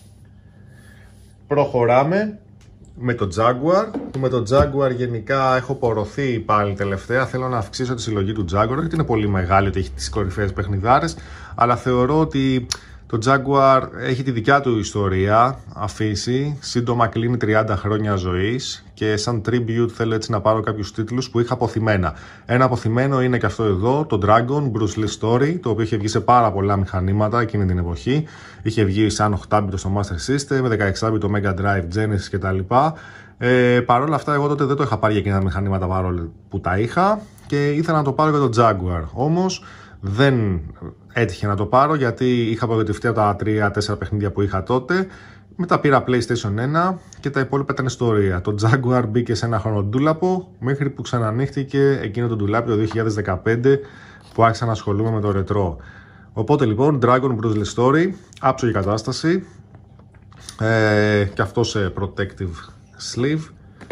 Speaker 2: Προχωράμε με το Jaguar. Με το Jaguar γενικά έχω πορωθεί πάλι τελευταία. Θέλω να αυξήσω τη συλλογή του Jaguar, γιατί είναι πολύ μεγάλη, ότι έχει τις κορυφαίες παιχνιδάρες, αλλά θεωρώ ότι το Jaguar έχει τη δικιά του ιστορία αφήσει, σύντομα κλείνει 30 χρόνια ζωής και σαν tribute θέλω έτσι να πάρω κάποιους τίτλους που είχα αποθυμένα. Ένα αποθυμένο είναι και αυτό εδώ, το Dragon Bruce Lee Story, το οποίο είχε βγει σε πάρα πολλά μηχανήματα εκείνη την εποχή. Είχε βγει σαν 8-bit στο Master System, 16-bit το Mega Drive, Genesis κτλ. Παρ' όλα αυτά εγώ τότε δεν το είχα πάρει για εκείνα τα μηχανήματα παρόλο που τα είχα και ήθελα να το πάρω για το Jaguar. Όμως δεν έτυχε να το πάρω γιατί είχα απογοητευτεί από τα 3-4 παιχνίδια που είχα τότε. Μετά πήρα PlayStation 1 και τα υπόλοιπα ήταν ιστορία. Το Jaguar μπήκε σε ένα χρονοτούλαπο μέχρι που ξανανοίχτηκε εκείνο το ντουλάπι το 2015 που άρχισα να ασχολούμαι με το ρετρό. Οπότε λοιπόν, Dragon Bruce Lee Story, άψογη κατάσταση και αυτό σε protective sleeve.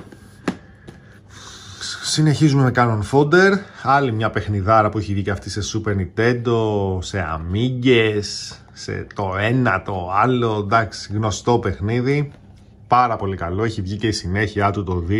Speaker 2: Συνεχίζουμε με Cannon Fodder, άλλη μια παιχνιδάρα που έχει βγει και αυτή σε Super Nintendo, σε Amigues, σε το ένα, το άλλο, εντάξει, γνωστό παιχνίδι, πάρα πολύ καλό, έχει βγει και η συνέχεια του το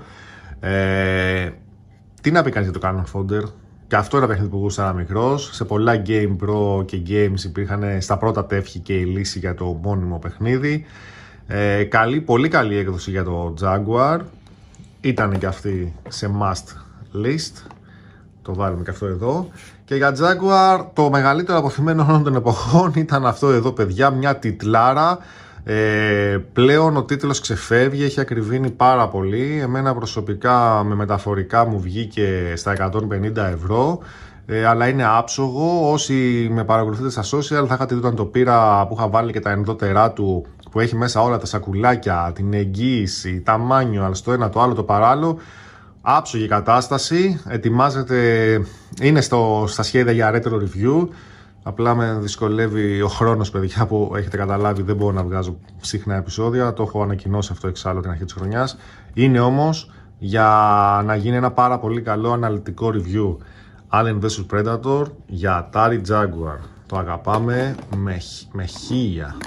Speaker 2: 2. Τι να πει κανείς για το Cannon Fodder, και αυτό είναι ένα παιχνίδι που γούσταρα μικρός, σε πολλά Game Pro και Games υπήρχαν στα πρώτα τεύχη και η λύση για το μόνιμο παιχνίδι. Πολύ καλή έκδοση για το Jaguar. Ήταν και αυτή σε must list. Το βάλουμε και αυτό εδώ. Και για Jaguar το μεγαλύτερο αποθυμένο όλων των εποχών ήταν αυτό εδώ, παιδιά, μια τιτλάρα. Πλέον ο τίτλος ξεφεύγει, έχει ακριβήνει πάρα πολύ. Εμένα προσωπικά με μεταφορικά μου βγήκε στα 150 ευρώ. Αλλά είναι άψογο. Όσοι με παρακολουθείτε στα social θα είχατε δει όταν το πήρα, που είχα βάλει και τα ενδότερά του, που έχει μέσα όλα τα σακουλάκια, την εγγύηση, τα manuals, το ένα, το άλλο, το παράλληλο. Άψογη κατάσταση, ετοιμάζεται, είναι στα σχέδια για retro review. Απλά με δυσκολεύει ο χρόνος, παιδιά, που έχετε καταλάβει, δεν μπορώ να βγάζω συχνά επεισόδια. Το έχω ανακοινώσει αυτό εξάλλου την αρχή της χρονιάς. Είναι όμως για να γίνει ένα πάρα πολύ καλό αναλυτικό review. Alien vs Predator για Atari Jaguar. Το αγαπάμε με χίλια.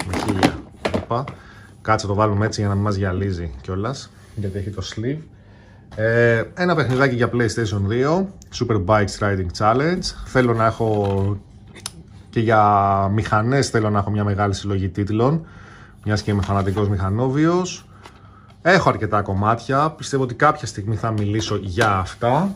Speaker 2: Κάτσε το βάλουμε έτσι για να μην μας γυαλίζει κιόλας, γιατί έχει το sleeve. Ένα παιχνιδάκι για PlayStation 2, Super Bikes Riding Challenge. Θέλω να έχω και για μηχανές, θέλω να έχω μια μεγάλη συλλογή τίτλων, μιας και είμαι φανατικός μηχανόβιος. Έχω αρκετά κομμάτια, πιστεύω ότι κάποια στιγμή θα μιλήσω για αυτά.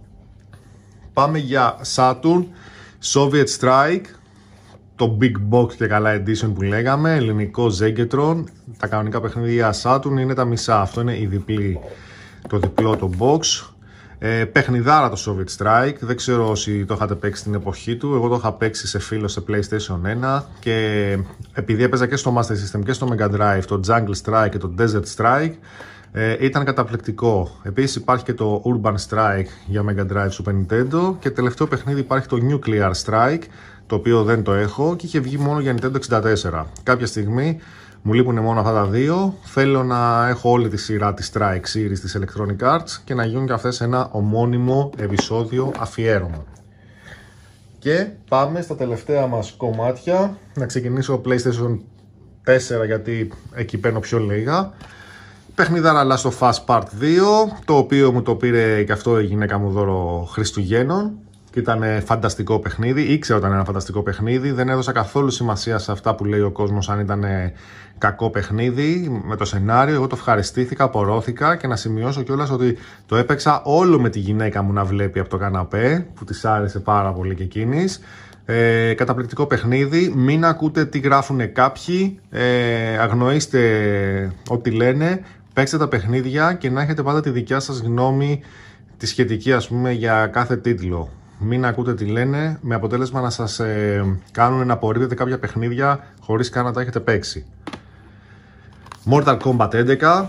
Speaker 2: Πάμε για Saturn, Soviet Strike, το Big Box και καλά edition που λέγαμε, ελληνικό Zegetron. Τα κανονικά παιχνίδια Saturn είναι τα μισά, αυτό είναι η διπλή το διπλό το box. Παιχνιδάρα το Soviet Strike, δεν ξέρω όσοι το είχατε παίξει στην εποχή του. Εγώ το είχα παίξει σε φίλο σε PlayStation 1 και επειδή έπαιζα και στο Master System και στο Mega Drive το Jungle Strike και το Desert Strike, ήταν καταπληκτικό. Επίσης υπάρχει και το Urban Strike για Mega Drive Super Nintendo και τελευταίο παιχνίδι υπάρχει το Nuclear Strike, το οποίο δεν το έχω και είχε βγει μόνο για Nintendo 64. Κάποια στιγμή μου λείπουν μόνο αυτά τα δύο. Θέλω να έχω όλη τη σειρά της Strike Series της Electronic Arts και να γίνουν και αυτές ένα ομώνυμο επεισόδιο αφιέρωμα. Και πάμε στα τελευταία μας κομμάτια. Να ξεκινήσω PlayStation 4 γιατί εκεί παίρνω πιο λίγα. Παιχνίδαρα Last of Us Part 2, το οποίο μου το πήρε και αυτό η γυναίκα μου δώρο Χριστουγέννων. Και ήταν φανταστικό παιχνίδι, ήξερα ότι ήταν ένα φανταστικό παιχνίδι, δεν έδωσα καθόλου σημασία σε αυτά που λέει ο κόσμος αν ήταν κακό παιχνίδι με το σενάριο. Εγώ το ευχαριστήθηκα, απορρώθηκα και να σημειώσω κιόλας ότι το έπαιξα όλο με τη γυναίκα μου να βλέπει από το καναπέ, που της άρεσε πάρα πολύ και εκείνης. Καταπληκτικό παιχνίδι, μην ακούτε τι γράφουν κάποιοι, αγνοήστε ό,τι λένε, παίξτε τα παιχνίδια και να έχετε πάντα τη δικιά σας γνώμη, τη σχετική ας πούμε για κάθε τίτλο. Μην ακούτε τι λένε, με αποτέλεσμα να σας κάνουν να απορρίπτετε κάποια παιχνίδια χωρίς καν να τα έχετε παίξει. Mortal Kombat 11.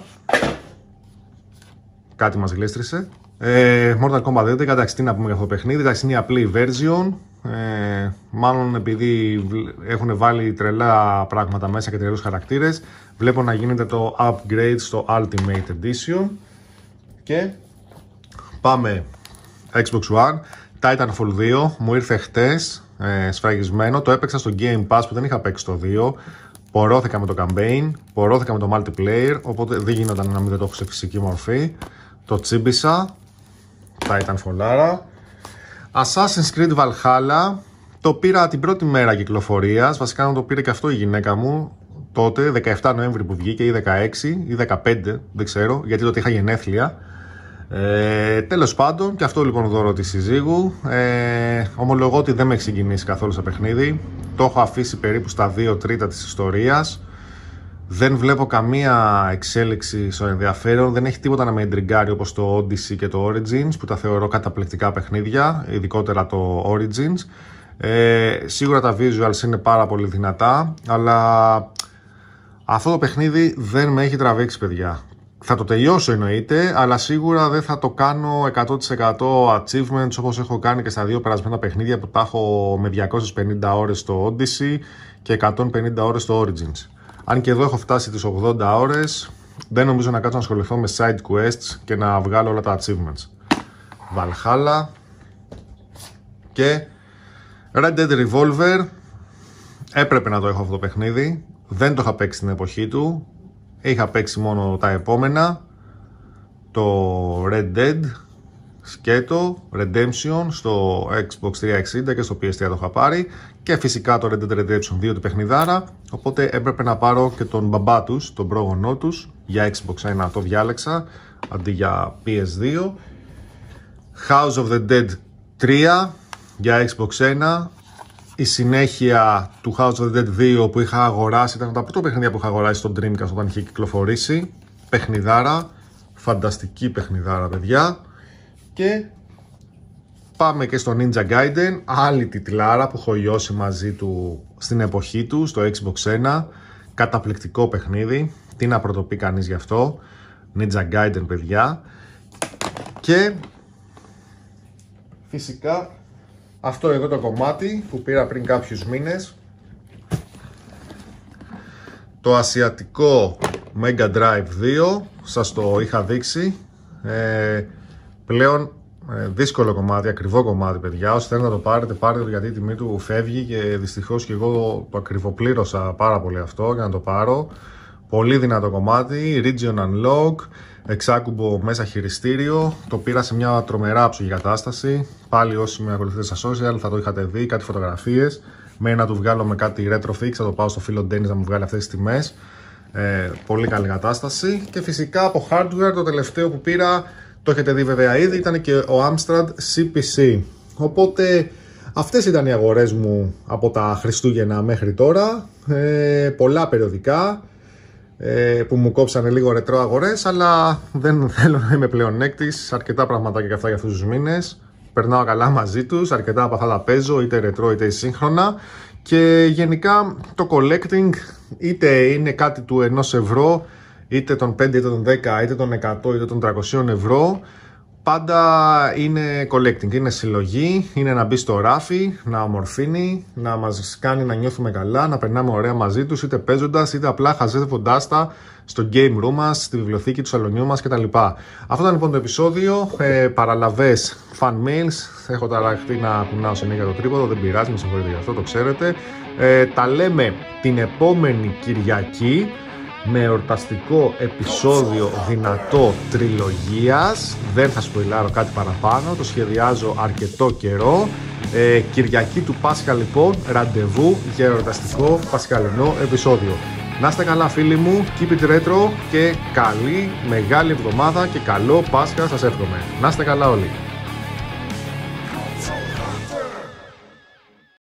Speaker 2: Κάτι μας γλίστρισε. Mortal Kombat 11, εντάξει, τι να πούμε για αυτό το παιχνίδι. Εντάξει, είναι η απλή version. Μάλλον επειδή έχουν βάλει τρελά πράγματα μέσα και τρελούς χαρακτήρες, βλέπω να γίνεται το upgrade στο Ultimate Edition. Και πάμε Xbox One. Titanfall 2 μου ήρθε χτες σφραγισμένο, το έπαιξα στο Game Pass που δεν είχα παίξει το 2. Πορώθηκα με το campaign, πορώθηκα με το multiplayer, οπότε δεν γίνονταν να μην το έχω σε φυσική μορφή. Το τσίμπησα, Titanfall. Assassin's Creed Valhalla, το πήρα την πρώτη μέρα κυκλοφορίας, βασικά το πήρε και αυτό η γυναίκα μου τότε, 17 Νοέμβρη που βγήκε ή 16 ή 15, δεν ξέρω, γιατί τότε είχα γενέθλια. Τέλος πάντων, και αυτό λοιπόν δώρο της συζύγου. Ομολογώ ότι δεν με έχει συγκινήσει καθόλου στο παιχνίδι. Το έχω αφήσει περίπου στα 2 τρίτα της ιστορίας. Δεν βλέπω καμία εξέλιξη στο ενδιαφέρον. Δεν έχει τίποτα να με εντριγκάρει όπως το Odyssey και το Origins, που τα θεωρώ καταπληκτικά παιχνίδια, ειδικότερα το Origins. Σίγουρα τα visuals είναι πάρα πολύ δυνατά, αλλά αυτό το παιχνίδι δεν με έχει τραβήξει, παιδιά. Θα το τελειώσω εννοείται, αλλά σίγουρα δεν θα το κάνω 100% achievements όπως έχω κάνει και στα δύο περασμένα παιχνίδια που τα έχω με 250 ώρες στο Odyssey και 150 ώρες στο Origins. Αν και εδώ έχω φτάσει τις 80 ώρες, δεν νομίζω να κάτσω να ασχοληθώ με side quests και να βγάλω όλα τα achievements. Valhalla και Red Dead Revolver. Έπρεπε να το έχω αυτό το παιχνίδι, δεν το είχα παίξει στην εποχή του. Είχα παίξει μόνο τα επόμενα, το Red Dead, σκέτο, Redemption στο Xbox 360 και στο PS3 το είχα πάρει και φυσικά το Red Dead Redemption 2 του παιχνιδάρα, οπότε έπρεπε να πάρω και τον μπαμπά τους, τον πρόγονό τους, για Xbox 1 το διάλεξα αντί για PS2. House of the Dead 3 για Xbox 1. Η συνέχεια του House of the Dead 2 που είχα αγοράσει, ήταν τα πρώτα παιχνίδια που είχα αγοράσει στο Dreamcast όταν είχε κυκλοφορήσει. Παιχνιδάρα, φανταστική παιχνιδάρα, παιδιά. Και πάμε και στο Ninja Gaiden, άλλη τιτλάρα που έχω λιώσει μαζί του στην εποχή του, στο Xbox 1. Καταπληκτικό παιχνίδι, τι να πρωτοπεί κανείς γι' αυτό. Ninja Gaiden, παιδιά. Και φυσικά αυτό εδώ το κομμάτι που πήρα πριν κάποιους μήνες, το ασιατικό Mega Drive 2, σας το είχα δείξει. Πλέον δύσκολο κομμάτι, ακριβό κομμάτι, παιδιά. Όσοι θέλετε να το πάρετε, πάρτε το, γιατί η τιμή του φεύγει και δυστυχώς και εγώ το ακριβοπλήρωσα πάρα πολύ αυτό για να το πάρω. Πολύ δυνατό κομμάτι, Region Unlock, εξάκουμπο μέσα χειριστήριο. Το πήρα σε μια τρομερά άψογη κατάσταση. Πάλι όσοι με ακολουθείτε στα social θα το είχατε δει, κάτι φωτογραφίες. Μένει να του βγάλω με κάτι retrofix, θα το πάω στο φίλο Dennis να μου βγάλει αυτές τις τιμές. Πολύ καλή κατάσταση. Και φυσικά από hardware το τελευταίο που πήρα, το έχετε δει βέβαια ήδη, ήταν και ο Amstrad CPC. Οπότε αυτές ήταν οι αγορές μου από τα Χριστούγεννα μέχρι τώρα. Πολλά περιοδικά. που μου κόψανε λίγο ρετρό αγορές, αλλά δεν θέλω να είμαι πλεονέκτης. Αρκετά πραγματάκια και αυτά για αυτούς τους μήνες. Περνάω καλά μαζί τους, αρκετά από αυτά τα παίζω, είτε ρετρό είτε σύγχρονα. Και γενικά το collecting είτε είναι κάτι του 1 ευρώ, είτε των 5, είτε των 10, είτε των 100, είτε των 300 ευρώ. Πάντα είναι collecting, είναι συλλογή, είναι να μπει στο ράφι, να ομορφύνει, να μας κάνει να νιώθουμε καλά, να περνάμε ωραία μαζί τους, είτε παίζοντας, είτε απλά χαζεύοντάς τα στο game room μας, στη βιβλιοθήκη του σαλονιού μας κτλ. Αυτό ήταν λοιπόν το επεισόδιο, παραλαβές fan mails, έχω ταραχτεί να κουνάω συνέχεια το τρίποδο, δεν πειράζει, με συγχωρείτε γι' αυτό, το ξέρετε. Τα λέμε την επόμενη Κυριακή, με εορταστικό επεισόδιο δυνατό τριλογίας. Δεν θα σποιλάρω κάτι παραπάνω, το σχεδιάζω αρκετό καιρό. Κυριακή του Πάσχα λοιπόν, ραντεβού για εορταστικό πασχαλινό επεισόδιο. Να είστε καλά φίλοι μου, keep it retro και καλή μεγάλη εβδομάδα και καλό Πάσχα σας εύχομαι. Να είστε καλά όλοι.